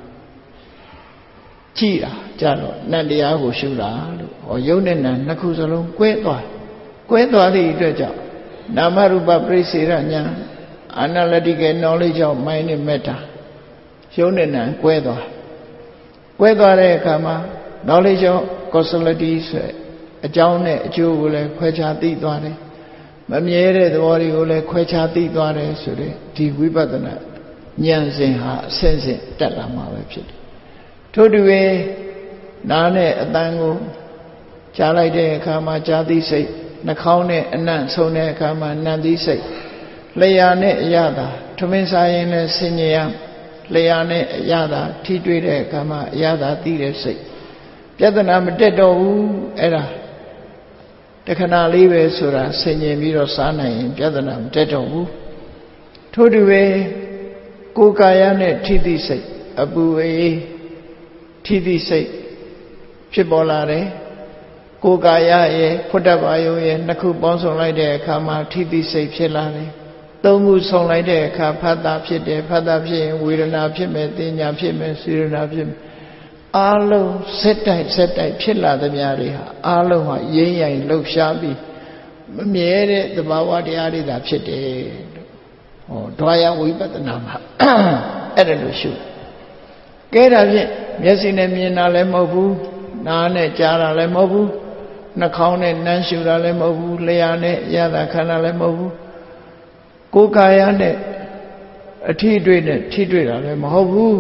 ကြည်တာကြတော့နတ်တရားကိုရှုတာလို့ဟောယုတ်နဲ့နာမ်နှစ်ခုစလုံးကွဲသွားကွဲသွားသည့်အတွက်ကြောင့်နာမရူပပရိစ္ဆေရညာ analytical knowledge ကြောင့် mind နဲ့ matter ယုတ်နဲ့နာမ်ကွဲသွားကွဲသွားတဲ့အခါမှာ knowledge of causality ဆိုအကြောင်းနဲ့အကျိုးကိုလည်းခွဲခြားသိသွားတယ်မမြဲတဲ့သဘောတွေကိုလည်းခွဲခြားသိသွားတယ်ဆိုတဲ့ဒီဝိပဿနာဉာဏ်စဉ်ဟာအစဉ်စဉ်တက်လာမှာပဲဖြစ်တယ်ထို့တူပဲနားနဲ့အတန်ကိုကြားလိုက်တဲ့အခါမှာကြားသိစိတ်နှာခေါင်းနဲ့အနံ့ဆုံးတဲ့အခါမှာနံသိစိတ်လျှာနဲ့အရသာထမင်းစားရင်လည်းဆင်ញရလျှာနဲ့အရသာထိတွေ့တဲ့အခါမှာအရသာသိတဲ့စိတ်ပြဿနာမတက်တော့ဘူးအဲ့ဒါတခဏလေးပဲဆိုတာဆင်ញင်ပြီးတော့စားနိုင်ရင်ပြဿနာမတက်တော့ဘူးထို့တူပဲကိုယ်ကာယနဲ့ထိသိစိတ်အပူအေးထိသိစိတ်ဖြစ်ပေါ်လာတယ်ကိုယ်ကာယရဲ့ဖွတ်တပါယုံရဲ့နှစ်ခုပေါင်းစုံလိုက်တဲ့အခါမှာထိသိစိတ်ဖြစ်လာတယ်သုံးခုစုံလိုက်တဲ့အခါဖတ်တာဖြစ်တယ်ဖတ်တာဖြစ်ရင်ဝေဒနာဖြစ်မယ်တင်ညာဖြစ်မယ်စေရနာဖြစ်မယ်အားလုံးစက်တိုက်စက်တိုက်ဖြစ်လာသမျှတွေဟာအားလုံးဟာရင်းရိုင်လှုပ်ရှားပြီးမမြဲတဲ့သဘာဝတရားတွေသာဖြစ်တယ်ဟောဒွါယဝိပဿနာမှာအဲ့ဒါလို့ရှုကဲဒါဖြင့်မျက်စိနဲ့မြင်တာလည်းမဟုတ်ဘူးနားနဲ့ကြားတာလည်းမဟုတ်ဘူးနှာခေါင်းနဲ့နမ်းရှုတာလည်းမဟုတ်ဘူးလျှာနဲ့ရတာခန္ဓာလည်းမဟုတ်ဘူးကိုယ်ကာယနဲ့အထီးတွေ့နဲ့ထိတွေ့တာလည်းမဟုတ်ဘူး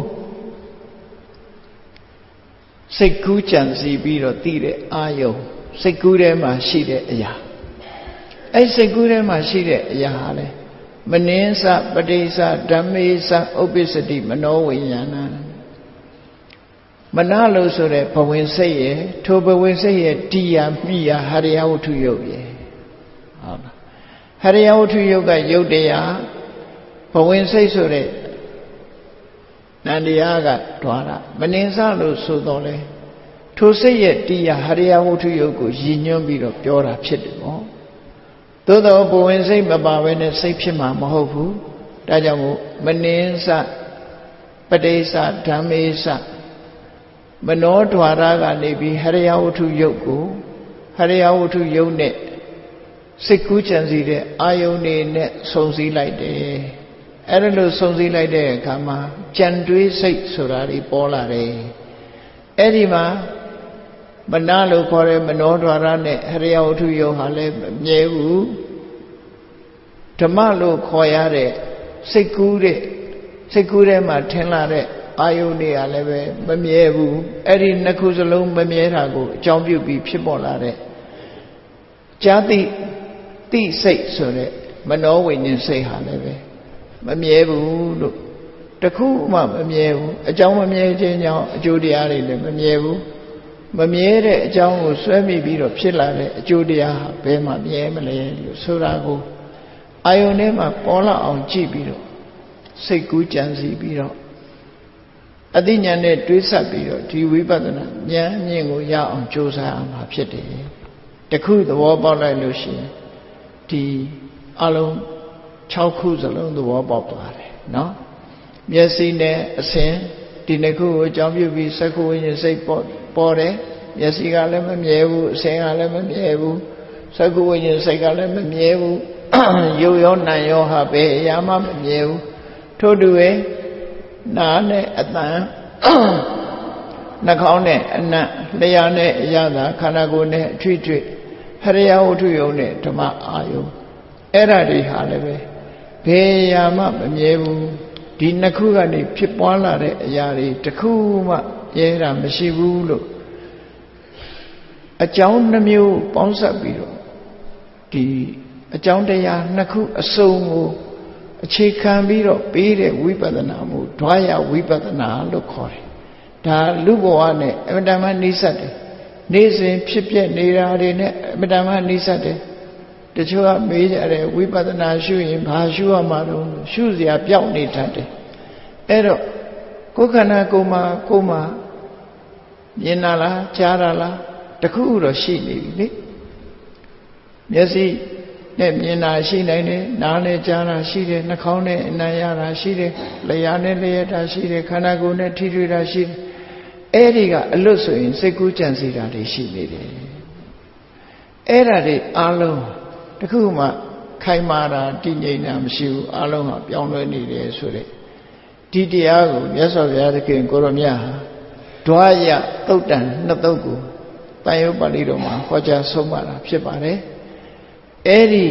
စိတ်ကူးကြံစီပြီးတော့သိတဲ့အာယုံစိတ်ကူးထဲမှာရှိတဲ့အရာအဲ့စိတ်ကူးထဲမှာရှိတဲ့အရာဟာလေမနင်းစပဋိစ္စဓမ္မေစဥပ္ပစ္စတိမနောဝိညာဏမနာလို့ဆိုတဲ့ဘဝင်စိတ်ရဲ့ထိုဘဝင်စိတ်ရဲ့တရားမိယာဟရိယဝတ္ထုယုတ်ရဲ့ဟုတ်လားဟရိယဝတ္ထုယုတ်ကယုတ်တရားဘဝင်စိတ်ဆိုတဲ့နန္တရားကဓာရမနင်းစလို့ဆိုတော့လေထိုစိတ်ရဲ့တရားဟရိယဝတ္ထုယုတ်ကိုရည်ညွှန်းပြီးတော့ပြောတာဖြစ်တယ်ပေါ့သို့တော့ဘဝင်စိတ်မပါဘဲနဲ့စိတ်ဖြစ်မှာမဟုတ်ဘူးဒါကြောင့်မို့မနင်းစပဋိစ္စဓမ္မေစမနောဓာရကနေပြီးဟရိယဝတ္ထုယုတ်ကိုဟရိယဝတ္ထုယုတ်နဲ့စိတ်ကူးကြံစီတဲ့အာယုန်တွေနဲ့ဆုံစည်းလိုက်တယ်အဲ့ဒါလို့ဆုံစည်းလိုက်တဲ့အခါမှာကြံတွေးစိတ်ဆိုတာတွေပေါ်လာတယ်အဲ့ဒီမှာမနာလို့ခေါ်တဲ့မနောဓာရနဲ့ဟရိယဝတ္ထုယုတ်ဟာလည်းမမြဲဘူးဓမ္မလို့ခေါ်ရတဲ့စိတ်ကူးတဲ့စိတ်ကူးထဲမှာထင်လာတဲ့အာယုန်တွေကလည်းပဲမမြဲဘူးအဲ့ဒီနှစ်ခုစလုံးမမြဲတာကိုအကြောင်းပြုပြီးဖြစ်ပေါ်လာတဲ့ဇာတိတိစိတ်ဆိုတဲ့မနောဝိညာဉ်စိတ်ဟာလည်းပဲမမြဲဘူးလို့တခုမှမမြဲဘူးအကြောင်းမမြဲခြင်းကြောင့်အကျိုးတရားတွေလည်းမမြဲဘူးမမြဲတဲ့အကြောင်းကိုဆွဲမိပြီးတော့ဖြစ်လာတဲ့အကျိုးတရားဟာဘယ်မှမြဲမလဲလို့ဆိုတာကိုအာယုန်ထဲမှာပေါ်လာအောင်ကြည့်ပြီးတော့စိတ်ကူးကြံစီပြီးတော့အသိဉာဏ်နဲ့တွေးဆက်ပြီးတော့ဒီဝိပဿနာဉာဏ်မြင့်ကိုရအောင်ကြိုးစားအောင်မှာဖြစ်တယ်တခုသဘောပေါက်လိုက်လို့ရှိရင်ဒီအလုံး၆ခုစလုံးသဘောပေါက်သွားတယ်နော်မျက်စိနဲ့အစင်ဒီနှစ်ခုကိုအကြောင်းပြုပြီးစက္ခုဝိညာဉ်စိတ်ပေါ်ပေါ်တယ်မျက်စိကလည်းမမြဲဘူးအစင်ကလည်းမမြဲဘူးစက္ခုဝိညာဉ်စိတ်ကလည်းမမြဲဘူးရုပ်ရောနာမ်ရောဟာပဲအရာမှမမြဲဘူးထို့တူပဲနားနဲ့အတန်နှာခေါင်းနဲ့အနံ့လျှာနဲ့အရသာခန္ဓာကိုယ်နဲ့အထွေထွေဟရိယဝတ္ထုယုံနဲ့ဓမ္မအာယုံအဲ့ဓာတွေဟာလည်းပဲဘေယာမမမြဲဘူးဒီနှစ်ခုကနေဖြစ်ပွားလာတဲ့အရာတွေတစ်ခုမှရဲတာမရှိဘူးလို့အကြောင်းနှမျိုးပေါင်းစပ်ပြီးတော့ဒီအကြောင်းတရားနှစ်ခုအစုံကိုအခြေခံပြီးတော့ပေးတဲ့ဝိပဿနာမှုဓွာယဝိပဿနာလို့ခေါ်တယ်ဒါလူဘဝနဲ့အမတ္တမနိစ္စတယ်နေ့စဉ်ဖြစ်ပြနေတာတွေနဲ့အမတ္တမနိစ္စတယ်တချို့ကမေးကြတယ်ဝိပဿနာရှုရင်ဘာရှုရမှာတော့ရှုစရာပြောက်နေတတ်တယ်အဲ့တော့ကိုယ်ခန္ဓာကိုယ်မှာကိုယ်မှာမြင်တာလားကြားတာလားတခုတော့ရှိနေပြီလေမျက်စိနဲ့မြင်တာရှိနိုင်တယ်နားနဲ့ကြားတာရှိတယ်နှာခေါင်းနဲ့အနံ့ရတာရှိတယ်လျှာနဲ့လျက်တာရှိတယ်ခန္ဓာကိုယ်နဲ့ထိတွေ့တာရှိတယ်အဲ့ဒီကအလွတ်ဆိုရင်စိတ်ကူးကြံစီတာတွေရှိနေတယ်အဲ့ဒါတွေအလုံးတခုမှခိုင်မာတာတည်ငြိမ်တာမရှိဘူးအလုံးကပြောင်းလဲနေတယ်ဆိုတဲ့ဒီတရားကိုမြတ်စွာဘုရားသခင်ကိုရောမြတ်ဟာဓွာယသုတ်တံနှစ်သုတ်ကိုတန်ရုပ်ပါဠိတော်မှာဟောကြားဆုံးမတာဖြစ်ပါတယ်အဲ့ဒီ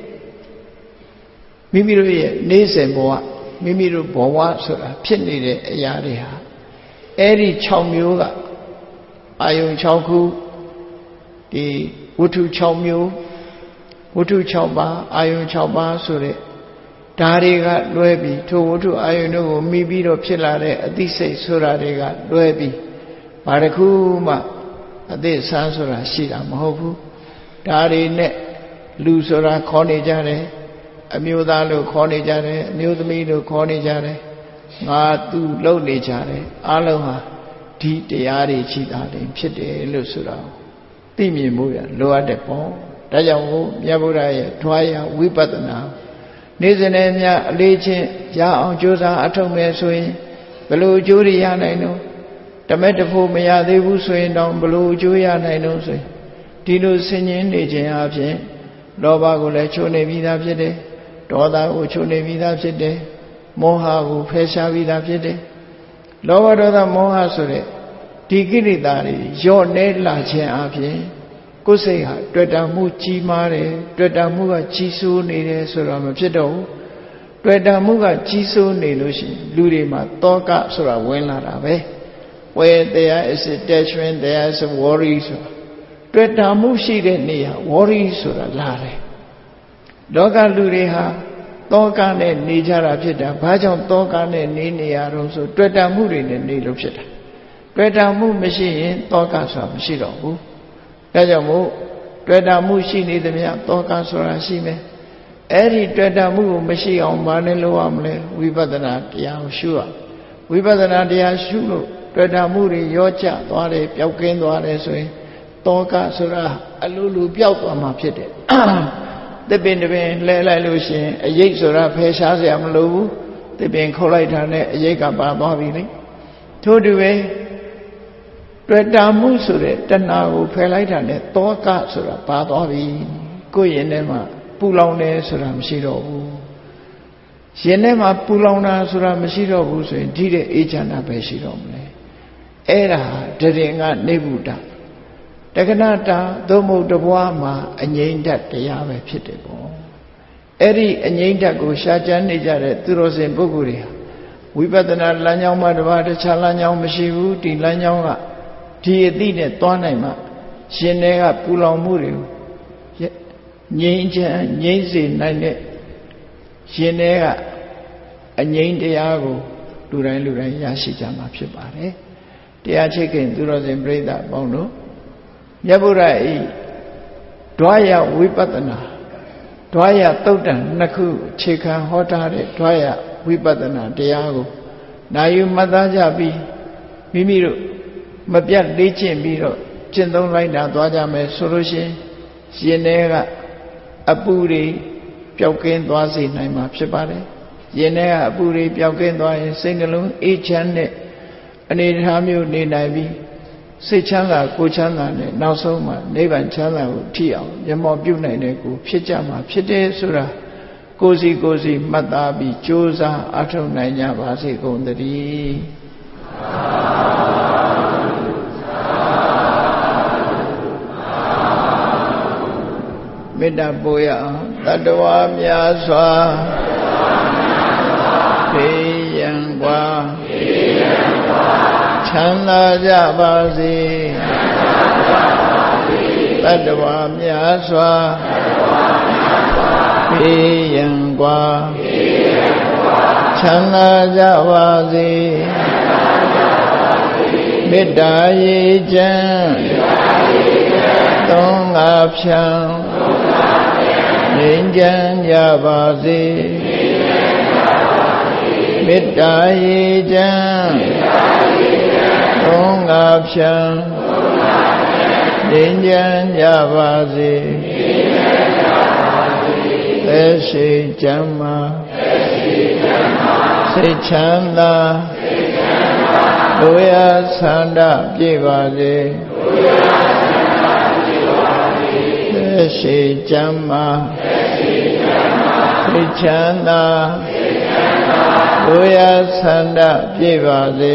မိမိတို့ရဲ့နေ့စဉ်ဘဝမိမိတို့ဘဝဆိုတာဖြစ်နေတဲ့အရာတွေဟာအဲ့ဒီ၆မျိုးကအာယုံ၆ခုဒီဝတ္ထု၆မျိုးဝတ္ထု၆ပါးအာယုံ၆ပါးဆိုတဲ့ဓာတွေကလွဲပြီးထိုဝတ္ထုအာယုံတို့ကိုမိပြီးတော့ဖြစ်လာတဲ့အသိစိတ်ဆိုတာတွေကလွဲပြီးဘာတစ်ခုမှအသိဆန်းဆိုတာရှိတာမဟုတ်ဘူးဒါတွေနဲ့လူဆိုတာခေါ်နေကြတယ်အမျိုးသားလို့ခေါ်နေကြတယ်အမျိုးသမီးလို့ခေါ်နေကြတယ်ငါသူလုံနေကြတယ်အလုံးဟာဒီတရားတွေရှိတာတင်ဖြစ်တယ်လို့ဆိုတာသိမြင်မှုရလိုအပ်တဲ့ပေါ့ဒါကြောင့်မို့မြတ်ဗုဒ္ဓရဲ့ဓွာယဝိပဿနာနေ့စဉ်နဲ့မြအလေးချင်းရအောင်ကြိုးစားအထောက်မဲ့ဆိုရင်ဘလို့အကျိုးတွေရနိုင်တော့တမက်တဖို့မရသေးဘူးဆိုရင်တော့ဘလို့အကျိုးရနိုင်တော့ဆိုရင်ဒီလိုဆင်ញင်နေခြင်းအပြင်လောဘကိုလည်းချိုးနေပြီးသားဖြစ်တယ်ဒေါသကိုချိုးနေပြီးသားဖြစ်တယ်မောဟကိုဖယ်ရှားပြီးသားဖြစ်တယ်လောဘဒေါသမောဟဆိုတဲ့ဒီကိလေသာတွေရော့နေလာခြင်းအပြင်ကိုယ်စိတ်ဟာတွေ့တာမှုကြီးမားတယ်တွေ့တာမှုကကြီးစိုးနေတယ်ဆိုတော့မဖြစ်တော့ဘူးတွေ့တာမှုကကြီးစိုးနေလို့ရှိရင်လူတွေမှာတောကဆိုတာဝင်လာတာပဲ where there is attachment there is worry ဆိုတွေ့တာမှုရှိတဲ့နေရာ worry ဆိုတာလာတယ်လောကလူတွေဟာတောကနဲ့နေကြတာဖြစ်တာဘာကြောင့်တောကနဲ့နေနေရတော့ဆိုတွေ့တာမှုတွေနဲ့နေလို့ဖြစ်တာတွေ့တာမှုမရှိရင်တောကဆိုတာမရှိတော့ဘူးဒါကြောင့်မို့တွေ့တာမှုရှိနေသမျှတောကဆိုတာရှိမယ်အဲ့ဒီတွေ့တာမှုကိုမရှိအောင်ဘာနဲ့လုပ်ရမလဲဝိပဿနာတရားကိုရှုရဝိပဿနာတရားရှုလို့တွေ့တာမှုတွေရောကျသွားတယ်ပျောက်ကင်းသွားတယ်ဆိုရင်တောကဆိုတာအလိုလိုပျောက်သွားမှာဖြစ်တယ်သစ်ပင်တစ်ပင်လှဲလိုက်လို့ရှိရင်အရိပ်ဆိုတာဖယ်ရှားစရာမလိုဘူးသစ်ပင်ခုတ်လိုက်တာနဲ့အရိပ်ကပါသွားပြီလေထို့တူပဲတွေ့တာမှုဆိုတဲ့တဏှာကိုဖယ်လိုက်တာနဲ့တောကဆိုတာပါသွားပြီကိုယ်ရင်ထဲမှာပူလောင်တယ်ဆိုတာမရှိတော့ဘူးရင်ထဲမှာပူလောင်တာဆိုတာမရှိတော့ဘူးဆိုရင်ဒီတဲ့အေးချမ်းတာပဲရှိတော့မလဲအဲ့ဒါတရင်ကနေဗုဒ္ဓတက္ကနာတာသို့မဟုတ်တဘွားမှာအငြိမ့်တတ်တရားပဲဖြစ်တယ်ပေါ့အဲ့ဒီအငြိမ့်တတ်ကိုရှားကြမ်းနေကြတဲ့သူတော်စင်ပုဂ္ဂိုလ်တွေဟာဝိပဿနာလမ်းကြောင်းမှာတပါးတခြားလမ်းကြောင်းမရှိဘူးဒီလမ်းကြောင်းကဒီအသည့်နဲ့သွားနိုင်မှရှင်တွေကပူလောင်မှုတွေကိုငြိမ်းချမ်းငြိမ်းစေနိုင်တဲ့ရှင်တွေကအငြိမ်းတရားကိုလူတိုင်းလူတိုင်းရရှိကြမှာဖြစ်ပါတယ်တရားချိတ်ခင်သူတော်စင်ပြိဿပေါင်းတို့မြတ်ဗုဒ္ဓဤဓွာယဝိပဿနာဓွာယသုတ်တံနှစ်ခုအခြေခံဟောထားတဲ့ဓွာယဝိပဿနာတရားကိုနာယူမှတ်သားကြပြီးမိမိတို့မပြတ်လေ့ကျင့်ပြီးတော့ကျင့်သုံးလိုက်တာသွားကြမယ်ဆိုလို့ရှိရင်ရှင်တွေကအပူတွေပျောက်ကင်းသွားစေနိုင်မှာဖြစ်ပါတယ်ရင်ထဲကအပူတွေပျောက်ကင်းသွားရင်စိတ်နှလုံးအေးချမ်းတဲ့အနေအထားမျိုးနေနိုင်ပြီးစိတ်ချမ်းသာကိုယ်ချမ်းသာနဲ့နောက်ဆုံးမှာနိဗ္ဗာန်ချမ်းသာကိုထိအောင်မျက်မှောက်ပြုနိုင်တဲ့ကိုဖြစ်ကြမှာဖြစ်တယ်ဆိုတာကိုယ်စီကိုယ်စီမှတ်သားပြီးကြိုးစားအထောက်နိုင်ကြပါစေကုန်သတည်းမေတ္တာပို့ရအောင်တတ္တဝါများစွာဘေးရန်ကွာချမ်းသာကြပါစေတတ္တဝါများစွာဘေးရန်ကွာချမ်းသာကြပါစေမေတ္တာရေချမ်းသုံးငါဖြံငြိမ်းချမ်းကြပါစေမေတ္တာရေချမ်းသုံးငါဖြံငြိမ်းချမ်းကြပါစေသက်ရှိချမ်းသာစိတ်ချမ်းသာတို့ရဆန္ဒပြည့်ပါစေသက်ရှိချမ်းသာစိတ်ချမ်းသာတို့ရဆန္ဒပြည့်ပါစေ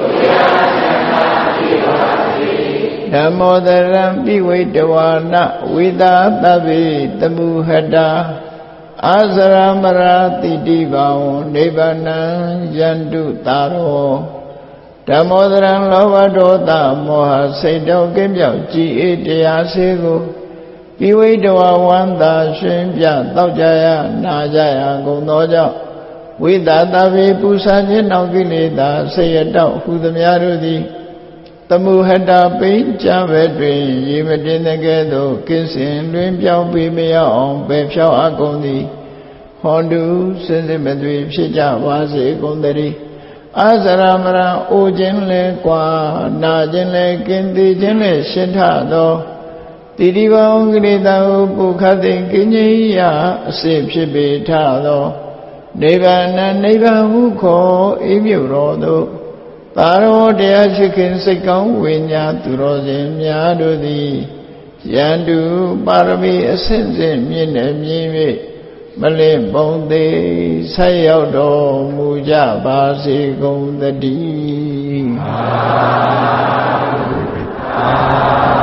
ဓမ္မောတရံပိဝိတဝါနဝိသာသဗ္ဗေတမုဟတာအာဇရမရာတိတိဘာဝနိဗ္ဗာနံယန္တုတာရောဓမ္မောတရံလောဘဒေါသမောဟစိတ်တော်ကင်းပြောက်ကြည်အေးတရားစေကိုပိဝိတဝါဝန္တာရှင်ပြတောက်ကြရနာကြရကုန်သောကြောင့်ဝိသာသဗ္ဗေပူဇာခြင်းနောက်ကိလေသာဆေရတောက်ဟူသမျှတို့သည်တမုဟတာပိဉ္စဘက်တွင်ရေမတင်တဲ့ကဲ့သို့ကိစ္စင်တွင်ပြောင်းပြီးမရအောင်ပယ်ဖြောက်အပ်ကုန်သည်ဟောတုစင်စစ်မသွေဖြစ်ကြပါစေကုန်သတည်းအာဇရမရံအိုခြင်းလဲကွာနာခြင်းလဲကင်းသေးခြင်းလဲရှင်းထသောတိတိဘောင်ကိလေသာဟုပုခတ်သိကင်းကြီးရာအစစ်ဖြစ်ပေထသောနိဗ္ဗာန်နိဗ္ဗာန်ဟုခေါ်အေးမြုပ်တော်သို့သာရောတရားရှိခင်စိတ်ကောင်းဝိညာသူတော်စင်များတို့သည်ယန္တုပါရမီအဆင့်ဆင့်မြင့်နေမြင့်၍မလင့်ပုံသေးဆက်ရောက်တော်မူကြပါစေကုန်သတည်း